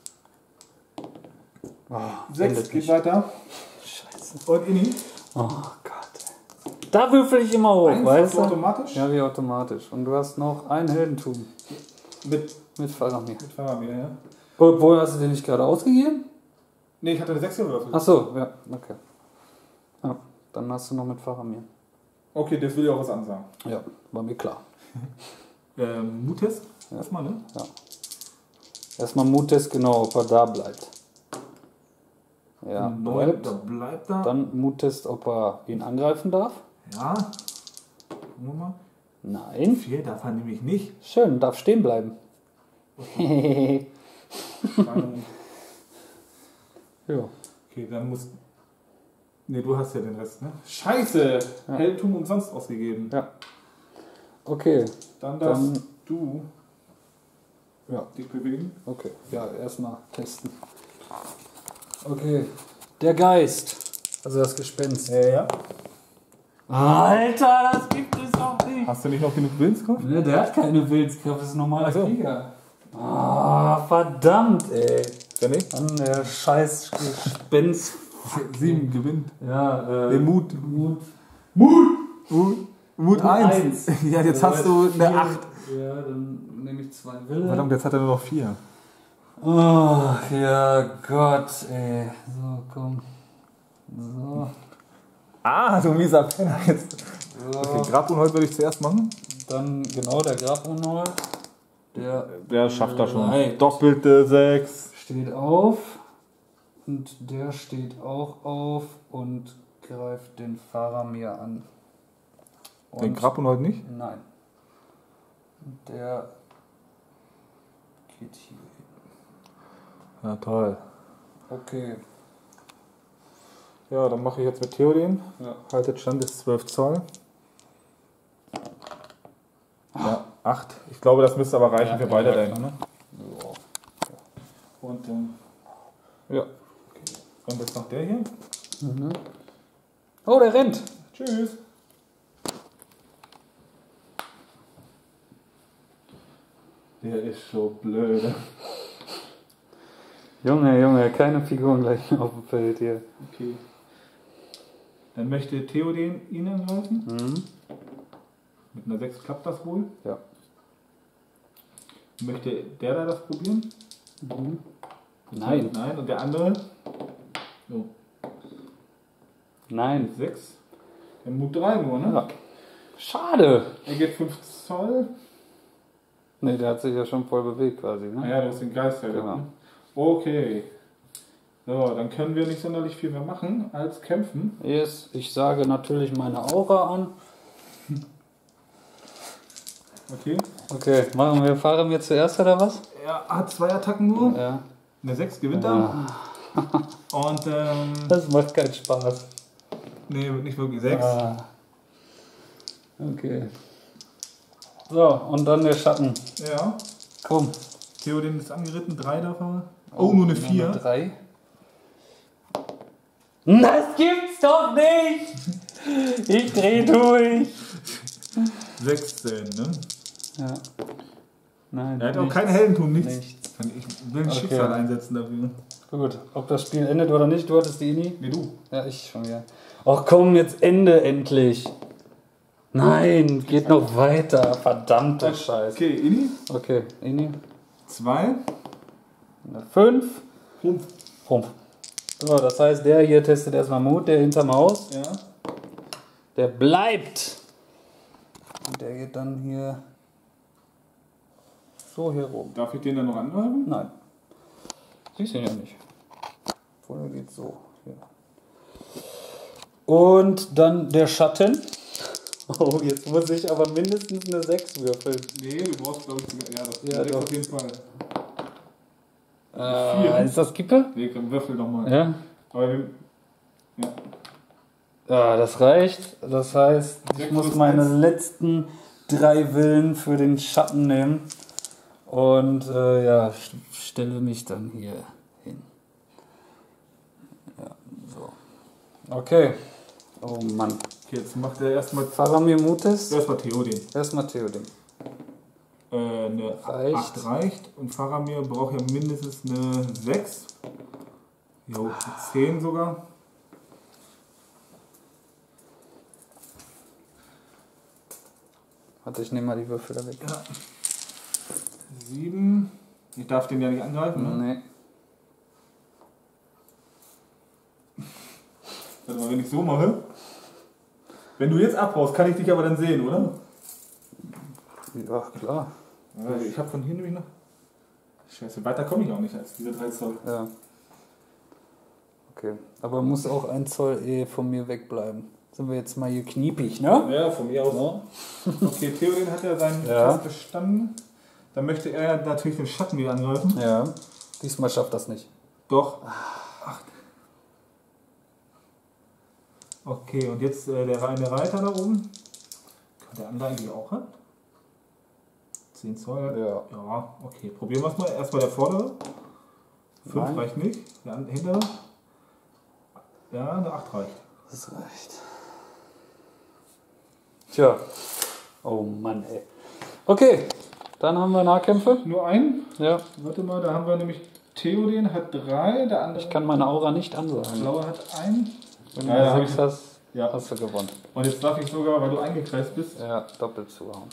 Ah, Sechs endet geht nicht. weiter. Scheiße. Und Inni. Oh Gott. Da würfel ich immer hoch, Eins weißt du? automatisch. Ja, wie automatisch. Und du hast noch ein Heldentum Mit, mit Faramir. mit Faramir, ja. Obwohl, hast du den nicht gerade ausgegeben? Ne, ich hatte eine sechs Würfel. Ach so, ja, okay. Ja, dann hast du noch mit Faramir. Okay, das will ich auch was ansagen. Ja, war mir klar. Ähm, Muttest? Ja. Erstmal, ne? Ja. Erstmal Muttest, genau, ob er da bleibt. Ja, Neun, bleibt. da bleibt er. Dann Muttest, ob er ihn angreifen darf. Ja. Gucken wir mal. Nein. Vier darf er nämlich nicht. Schön, darf stehen bleiben. Ja. Okay, dann muss. Ne, du hast ja den Rest, ne? Scheiße! Ja. Heldentum umsonst ausgegeben. Ja. Okay. Dann darfst Dann- du Ja. dich bewegen. Okay. Ja, erstmal testen. Okay. Der Geist. Also das Gespenst. Ja, ja. Alter, das gibt es doch nicht. Hast du nicht noch genug Willenskraft? Ne, der hat keine Willenskraft, das ist ein normaler Ach so. Krieger. Ah, verdammt, ey. Ja, nicht? Mann, der scheiß Gespenst. Sieben gewinnt. Ja, äh. Den Mut. Mut. Mut! Mut, Mut Mut eins. eins. Ja, jetzt hast du Vier. eine acht. Ja, dann nehme ich zwei Wille. Verdammt, jetzt hat er nur noch vier. Oh, ja Gott, ey. So, komm. So. Ah, du mieser Penner jetzt. so. Okay, Grabunhold würde ich zuerst machen. Dann genau der Graf Unhold. Der Der schafft das schon. Nein. Doppelte sechs. steht auf. Und der steht auch auf und greift den Faramir an. Und Den Grabunhold nicht? Nein. Der geht hier hin. Ja, toll. Okay. Ja, dann mache ich jetzt mit Theoden. Ja. Haltet Stand ist zwölf Zoll. Ja, acht. Ich glaube, das müsste aber reichen Ja, für beide ja, Deine. Ne? Ja. Und dann. Ja. Okay. Und jetzt noch der hier. Mhm. Oh, der rennt. Tschüss. Der ist so blöd. Junge, Junge, keine Figuren gleich auf dem Feld hier. Okay. Dann möchte Theo den ihn angreifen. Mhm. Mit einer sechs klappt das wohl. Ja. Möchte der da das probieren? Mhm. Nein. Nein. Und der andere? So. Nein. sechs. Der Mut drei nur, ne? Ja. Schade. Er geht fünf Zoll. Ne, der hat sich ja schon voll bewegt quasi, ne? Ah ja, du hast den Geist erlebt, Genau. ne? Okay. So, dann können wir nicht sonderlich viel mehr machen als kämpfen. Yes, ich sage natürlich meine Aura an. Okay. Okay, machen wir, fahren wir zuerst oder was? Er hat zwei Attacken nur. Ja. Eine sechs gewinnt er. Ja. Und ähm. Das macht keinen Spaß. Nee, nicht wirklich sechs. Ah. Okay. So, und dann der Schatten. Ja. Komm. Theoden ist angeritten, drei davon. Oh, nur eine vier. Nummer drei. Das gibt's doch nicht! Ich dreh durch! sechzehn, ne? Ja. Nein. Er hat auch nichts. kein Heldentum, nichts. Nichts. Ich will ein Okay. Schicksal einsetzen dafür. Gut, ob das Spiel endet oder nicht, du hattest die Ini? Nee, du. Ja, ich schon wieder. Ach komm, jetzt Ende endlich! Nein, geht noch weiter. Verdammte Scheiße. Okay, Ini. Okay, Ini. Zwei. Fünf. Fünf. Fünf. So, das heißt, der hier testet erstmal Mut, der hinterm Haus. Ja. Der bleibt. Und der geht dann hier so hier rum. Darf ich den dann noch angreifen? Nein. Siehst du ihn ja nicht. Vorher geht so. Hier. Und dann der Schatten. Oh, jetzt muss ich aber mindestens eine sechs würfeln. Nee, du brauchst, glaube ich, sogar. Ja, das Ja, sechs doch. auf jeden Fall. Äh, Vier. ist das Kippe? Nee, komm, würfel nochmal. Ja. Aber wir. Ja. Ja, das reicht. Das heißt, ich Sechs muss plus meine eins. letzten drei Willen für den Schatten nehmen. Und äh, ja, st- stelle mich dann hier hin. Ja, so. Okay. Oh Mann. Okay, jetzt macht er erstmal. Faramir Mutes. Erstmal Theoden. Erstmal Theoden. Äh, eine Reicht. acht reicht. Und Faramir braucht ja mindestens eine sechs. Jo, eine zehn sogar. Warte, ich nehme mal die Würfel da weg. Ja. sieben. Ich darf den ja nicht angreifen, ne? Nee. Warte mal, wenn ich so mache. Wenn du jetzt abhaust, kann ich dich aber dann sehen, oder? Ja, klar. Ja, ich habe von hier nämlich noch. Scheiße, weiter komme ich auch nicht als diese drei Zoll. Ja. Okay. Aber muss auch ein Zoll eh von mir wegbleiben. Sind wir jetzt mal hier kniepig, ne? Ja, von mir aus. So. Okay, Theoden hat ja seinen Ja. Test bestanden. Dann möchte er natürlich den Schatten wieder angreifen. Ja. Diesmal schafft das nicht. Doch. Ach. Okay, und jetzt äh, der reine Reiter da oben. Kann der andere eigentlich auch haben? zehn Zoll. Ja. Ja, okay. Probieren wir es mal. Erstmal der vordere. fünf Nein. reicht nicht. Der an- hintere. Ja, eine acht reicht. Das reicht. Tja. Oh Mann, ey. Okay. Dann haben wir Nahkämpfe. Nur einen? Ja. Warte mal, da haben wir nämlich Theoden hat drei, der andere Ich kann meine Aura nicht ansagen. Blaue hat einen. Wenn Ja, ja, du hab sechs ich- hast, Ja. hast du gewonnen. Und jetzt darf ich sogar, weil du eingekreist bist. Ja, doppelt zuhauen.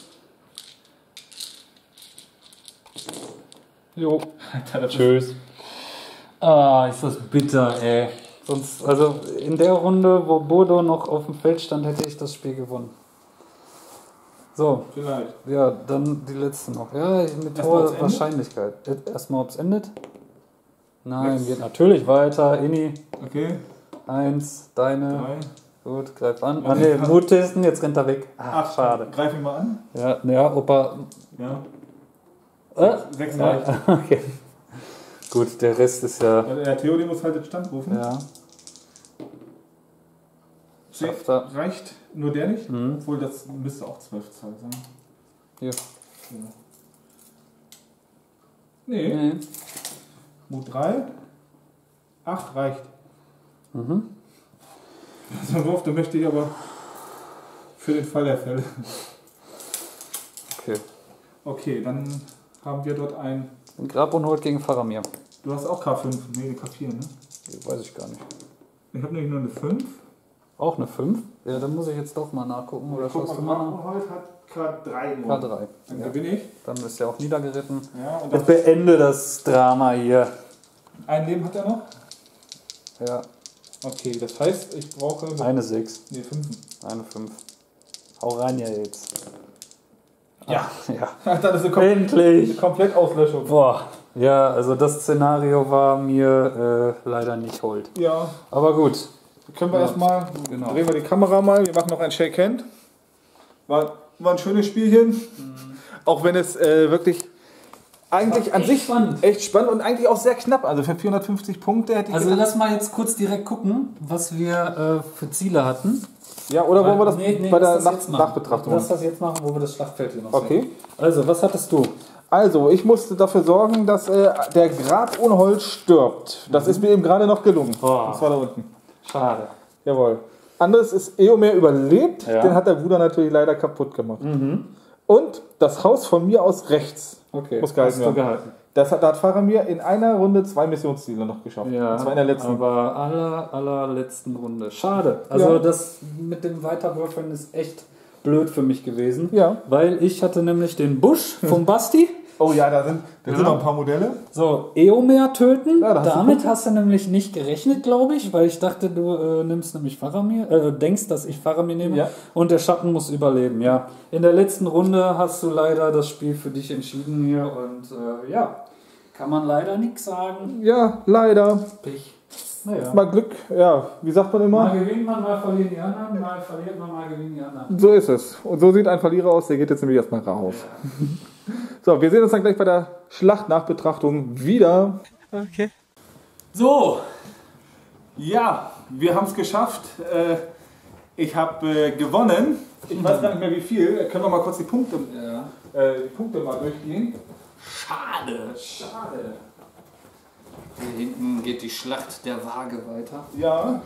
Jo. Alter, das Tschüss. Ah, ist das bitter, ey. Sonst, also in der Runde, wo Bodo noch auf dem Feld stand, hätte ich das Spiel gewonnen. So, ist vielleicht. ja, dann die letzte noch. Ja, mit Erstmal hoher ob's endet? Wahrscheinlichkeit. Erstmal, ob es endet? Nein, Sechs. geht natürlich weiter. Inni, Okay, eins, deine. drei. Gut, greif an. Ja, Ah, nee, ja. Mut testen, jetzt rennt er weg. Ach, Ach, schade. Greif ihn mal an. Ja, ja, Opa. Ja. Äh? Sechs Ja, reicht. okay. Gut, der Rest ist ja. Also der Theoden muss halt den Stand rufen. Ja, Zehn schafft er. reicht nur der nicht, Mhm. obwohl das müsste auch zwölf Zoll sein. Hier. Ja. Nee, Nee. Mut drei. acht reicht. Mhm. So einen Wurf, den möchte ich aber für den Fall der Fälle. Okay. Okay, dann haben wir dort ein... Grab und Holt gegen Faramir. Du hast auch K fünf, nee, K vier, ne? Weiß ich gar nicht. Ich habe nämlich nur eine fünf. Auch eine fünf? Ja, dann muss ich jetzt doch mal nachgucken. Oder Guck schaust du mal, mal nach? Grabunhold hat K drei nur. K drei. Dann Ja. gewinne ich. Dann ist er auch niedergeritten. Ja, und Ich das beende das Drama hier. ein Leben hat er noch. Ja, Okay, das heißt, ich brauche... eine sechs. Nee, fünf. Eine fünf. Hau rein ja jetzt. Ja. Ja. Dann ist eine, kom eine Endlich! Komplettauslöschung. Boah. Ja, also das Szenario war mir äh, leider nicht hold. Ja, Aber gut. können wir Ja, erstmal... genau. Drehen wir die Kamera mal. Wir machen noch ein Shake Hand. War, war ein schönes Spielchen. Mhm. Auch wenn es äh, wirklich... Eigentlich War an echt sich spannend. echt spannend und eigentlich auch sehr knapp. Also für vierhundertfünfzig Punkte hätte ich Also gedacht- lass mal jetzt kurz direkt gucken, was wir äh, für Ziele hatten. Ja, oder wollen wir das Nee, nee, bei lass der das Nach jetzt machen. Nachbetrachtung Lass machen? das jetzt machen, wo wir das Schlachtfeld hier noch Okay. sehen. Also, was hattest du? Also, ich musste dafür sorgen, dass äh, der Grab ohne Holz stirbt. Das ist mir eben gerade noch gelungen. Boah. Das war da unten. Schade. Jawohl. Anderes ist Eomer überlebt. Ja. Den hat der Bruder natürlich leider kaputt gemacht. Mhm. Und das Haus von mir aus rechts Okay, muss gehalten hast du werden. gehalten. Das hat, da hat Faramir in einer Runde zwei Missionsziele noch geschafft. Ja, Und zwar in der letzten. aber aller, allerletzten Runde. Schade. Also Ja. das mit dem Weiterwürfeln ist echt blöd für mich gewesen. Ja. Weil ich hatte nämlich den Busch vom Basti. Oh ja, da sind, da Ja. sind noch ein paar Modelle. So, Eomer töten. Ja, da hast du Damit Punkte. hast du nämlich nicht gerechnet, glaube ich, weil ich dachte, du äh, nimmst nämlich Faramir, äh, denkst, dass ich Faramir nehme Ja. und der Schatten muss überleben. Ja, in der letzten Runde hast du leider das Spiel für dich entschieden hier und äh, ja, kann man leider nichts sagen. Ja, leider. Pech. Naja. Mal Glück. Ja, wie sagt man immer? Mal gewinnt man, mal verlieren die anderen, mal verliert man, mal gewinnen die anderen. So ist es. Und so sieht ein Verlierer aus, der geht jetzt nämlich erstmal raus. So, wir sehen uns dann gleich bei der Schlachtnachbetrachtung wieder. Okay. So, Ja, wir haben es geschafft. Äh, Ich habe äh, gewonnen. Ich weiß gar nicht mehr wie viel. Können wir mal kurz die Punkte, ja. äh, die Punkte mal durchgehen? Schade. Schade. Hier hinten geht die Schlacht der Waage weiter. Ja.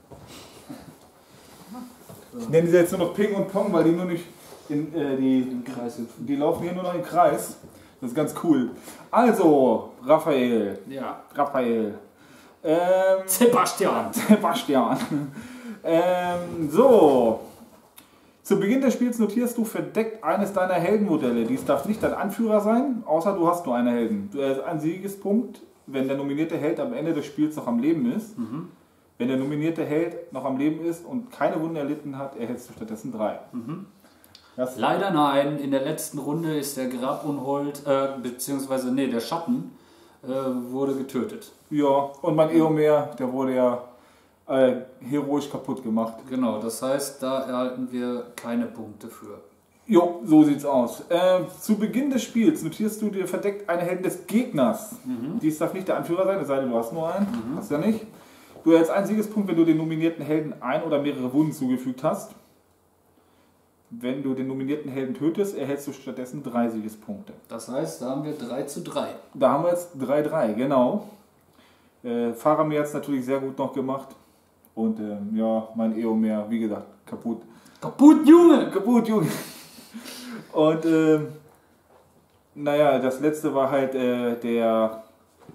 Ich nenne sie jetzt nur noch Ping und Pong, weil die nur nicht in, äh, die, Im Kreis hüpfen. die laufen hier nur noch im Kreis. Das ist ganz cool. Also, Raphael. Ja. Raphael. Ähm, Sebastian. Sebastian. ähm, so. Zu Beginn des Spiels notierst du verdeckt eines deiner Heldenmodelle. Dies darf nicht dein Anführer sein, außer du hast nur einen Helden. Du hast einen Siegespunkt, wenn der nominierte Held am Ende des Spiels noch am Leben ist. Mhm. Wenn der nominierte Held noch am Leben ist und keine Wunden erlitten hat, erhältst du stattdessen drei. Mhm. Das Leider nein, in der letzten Runde ist der Grabunhold, äh, beziehungsweise, nee, der Schatten äh, wurde getötet. Ja, und mein Eomer, der wurde ja äh, heroisch kaputt gemacht. Genau, das heißt, da erhalten wir keine Punkte für. Jo, so sieht's aus. Äh, zu Beginn des Spiels notierst du dir verdeckt eine Helden des Gegners. Mhm. Dies darf nicht der Anführer sein, es sei denn, du hast nur einen. Hast ja nicht. Du erhältst einen Siegespunkt, wenn du den nominierten Helden ein oder mehrere Wunden zugefügt hast. Wenn du den nominierten Helden tötest, erhältst du stattdessen drei Siegespunkte. Das heißt, da haben wir drei zu drei. Da haben wir jetzt drei drei, genau. Äh, Faramir hat es natürlich sehr gut noch gemacht. Und ähm, ja, mein Eomer, wie gesagt, kaputt. Kaputt, Junge! Kaputt, Junge! Und ähm, naja, das letzte war halt äh, der.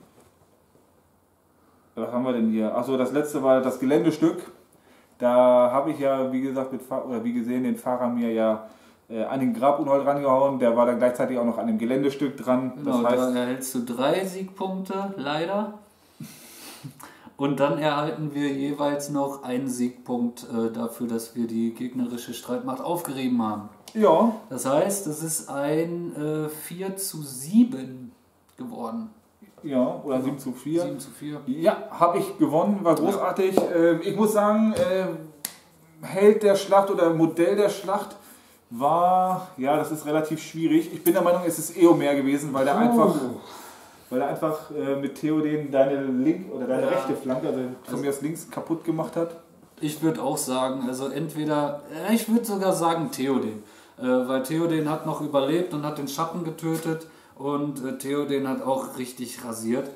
Was haben wir denn hier? Achso, das letzte war das Geländestück. Da habe ich ja, wie gesagt, mit, Fa- oder wie gesehen, den Faramir ja äh, an den Grabunhold rangehauen. Der war dann gleichzeitig auch noch an dem Geländestück dran. Genau, Das heißt, da erhältst du drei Siegpunkte, leider. Und dann erhalten wir jeweils noch einen Siegpunkt äh, dafür, dass wir die gegnerische Streitmacht aufgerieben haben. ja, Das heißt, es ist ein äh, vier zu sieben geworden. ja, oder sieben zu vier. sieben zu vier. Ja, habe ich gewonnen, war großartig. Ähm, ich muss sagen, äh, Held der Schlacht oder Modell der Schlacht war, ja, das ist relativ schwierig. Ich bin der Meinung, es ist Eomer gewesen, weil der einfach, weil er einfach äh, mit Theoden deine linke oder deine Ja. rechte Flanke, also von mir aus links, kaputt gemacht hat. Ich würde auch sagen, also entweder, äh, ich würde sogar sagen Theoden. Äh, weil Theoden hat noch überlebt und hat den Schatten getötet. und äh, Theoden hat auch richtig rasiert.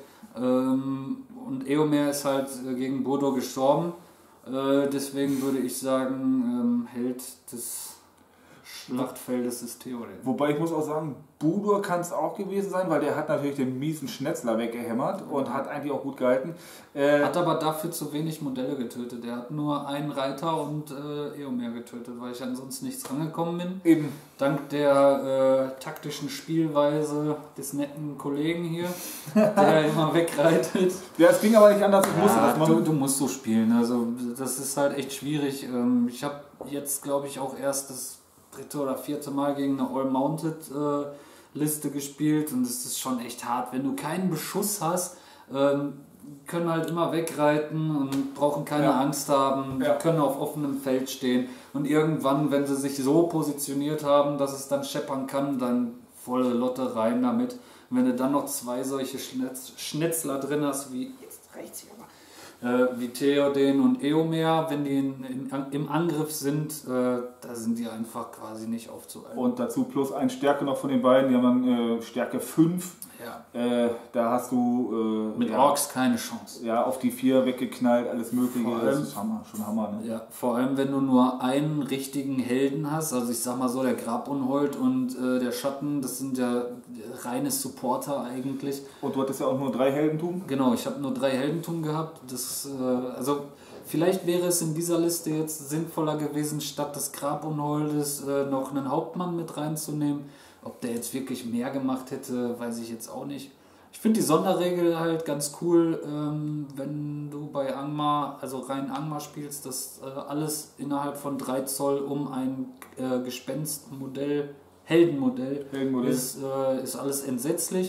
Ähm, und Eomer ist halt äh, gegen Bodo gestorben. Äh, deswegen würde ich sagen, ähm, Held des Schlachtfeldes ist Theoden. Wobei ich muss auch sagen, Budur kann es auch gewesen sein, weil der hat natürlich den miesen Schnetzler weggehämmert und hat eigentlich auch gut gehalten. Äh, Hat aber dafür zu wenig Modelle getötet. Der hat nur einen Reiter und äh, Eomer getötet, weil ich ansonsten nichts rangekommen bin. eben. Dank der äh, taktischen Spielweise des netten Kollegen hier, der immer wegreitet. Ja, es ging aber nicht anders, ich musste Ja, das du, machen. du musst so spielen. Also das ist halt echt schwierig. Ähm, Ich habe jetzt, glaube ich, auch erst das dritte oder vierte Mal gegen eine All-Mounted-Liste gespielt und es ist schon echt hart. Wenn du keinen Beschuss hast, ähm, können halt immer wegreiten und brauchen keine Ja. Angst haben, Ja. die können auf offenem Feld stehen und irgendwann, wenn sie sich so positioniert haben, dass es dann scheppern kann, dann volle Lotte rein damit. Und wenn du dann noch zwei solche Schnetz Schnetzler drin hast, wie jetzt reicht's hier aber, äh, wie Theoden und Eomer, wenn die in, in, im Angriff sind, äh, da sind die einfach quasi nicht aufzuhalten. Und dazu plus ein Stärke noch von den beiden, die haben dann äh, Stärke fünf. Ja. Äh, da hast du äh, Mit ja, Orks keine Chance. ja, auf die vier weggeknallt, alles mögliche. Vor Das allem- ist Hammer, schon Hammer. Ne? Ja, vor allem wenn du nur einen richtigen Helden hast, also ich sag mal so, der Grabunhold und äh, der Schatten, das sind ja reine Supporter eigentlich. Und du hattest ja auch nur drei Heldentum. Genau, ich habe nur drei Heldentum gehabt. Das, äh, also vielleicht wäre es in dieser Liste jetzt sinnvoller gewesen, statt des Grabunholdes äh, noch einen Hauptmann mit reinzunehmen. Ob der jetzt wirklich mehr gemacht hätte, weiß ich jetzt auch nicht. Ich finde die Sonderregel halt ganz cool, ähm, wenn du bei Angmar, also rein Angmar spielst, dass äh, alles innerhalb von drei Zoll um ein äh, Gespenstmodell, Heldenmodell, Heldenmodell. Ist, äh, ist alles entsetzlich.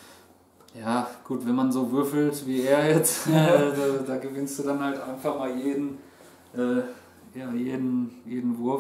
Ja, gut, wenn man so würfelt wie er jetzt, äh, da, da gewinnst du dann halt einfach mal jeden, äh, ja, jeden, jeden Wurf.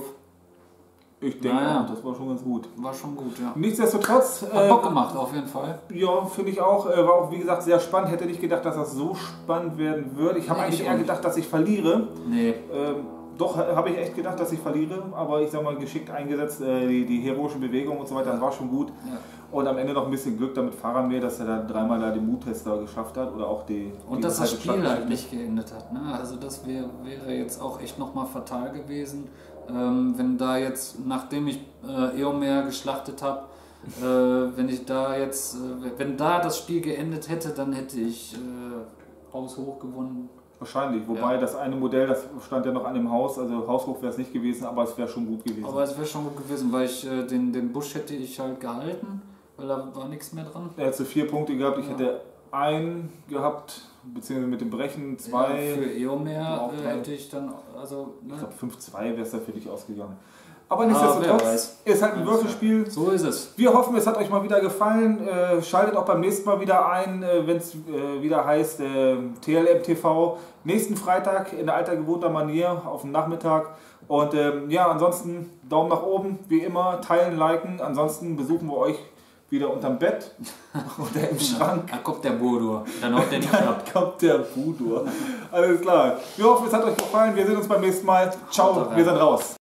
Ich denke Naja. auch, das war schon ganz gut. War schon gut, ja. Nichtsdestotrotz, Hat äh, Bock gemacht, auf jeden Fall. ja, finde ich auch, äh, war auch wie gesagt sehr spannend. Hätte nicht gedacht, dass das so spannend werden würde. Ich habe Nee, eigentlich ich eher auch nicht. gedacht, dass ich verliere. Nee, Ähm, doch, habe ich echt gedacht, dass ich verliere, aber ich sag mal, geschickt eingesetzt, äh, die, die heroischen Bewegungen und so weiter, das war schon gut. ja. Und am Ende noch ein bisschen Glück damit Faramir, dass er da dreimal da den Muttester geschafft hat oder auch die. Und die dass das zweite Spiel halt Schlachtgeschichte. nicht geendet hat. Ne? Also das wär, wäre jetzt auch echt nochmal fatal gewesen, ähm, wenn da jetzt, nachdem ich äh, Eomer geschlachtet habe, äh, wenn ich da jetzt, äh, wenn da das Spiel geendet hätte, dann hätte ich äh, Haus hoch gewonnen. Wahrscheinlich, wobei Ja. das eine Modell, das stand ja noch an dem Haus, also haushoch wäre es nicht gewesen, aber es wäre schon gut gewesen. Aber es wäre schon gut gewesen, weil ich äh, den, den Busch hätte ich halt gehalten, weil da war nichts mehr dran. er hätte vier Punkte gehabt, ich Ja. hätte einen gehabt, beziehungsweise mit dem Brechen Ja, zwei. für Eomer auch äh, drei. hätte ich dann, also, ne? Ich glaube fünf zwei wäre es da für dich ausgegangen. Aber Ah, wer nichtsdestotrotz, weiß. ist halt ein Würfelspiel. So ist es. Wir hoffen, es hat euch mal wieder gefallen. Äh, schaltet auch beim nächsten Mal wieder ein, äh, wenn es äh, wieder heißt äh, T L M T V. Nächsten Freitag in der alter gewohnter Manier auf dem Nachmittag. Und ähm, ja, ansonsten Daumen nach oben, wie immer, teilen, liken. Ansonsten besuchen wir euch wieder unterm Bett oder im Schrank. Da kommt der Bodur. Dann haut der nicht ab. Dann kommt der Budur. Alles klar. Wir hoffen, es hat euch gefallen. Wir sehen uns beim nächsten Mal. Ciao, Haut rein. wir sind raus.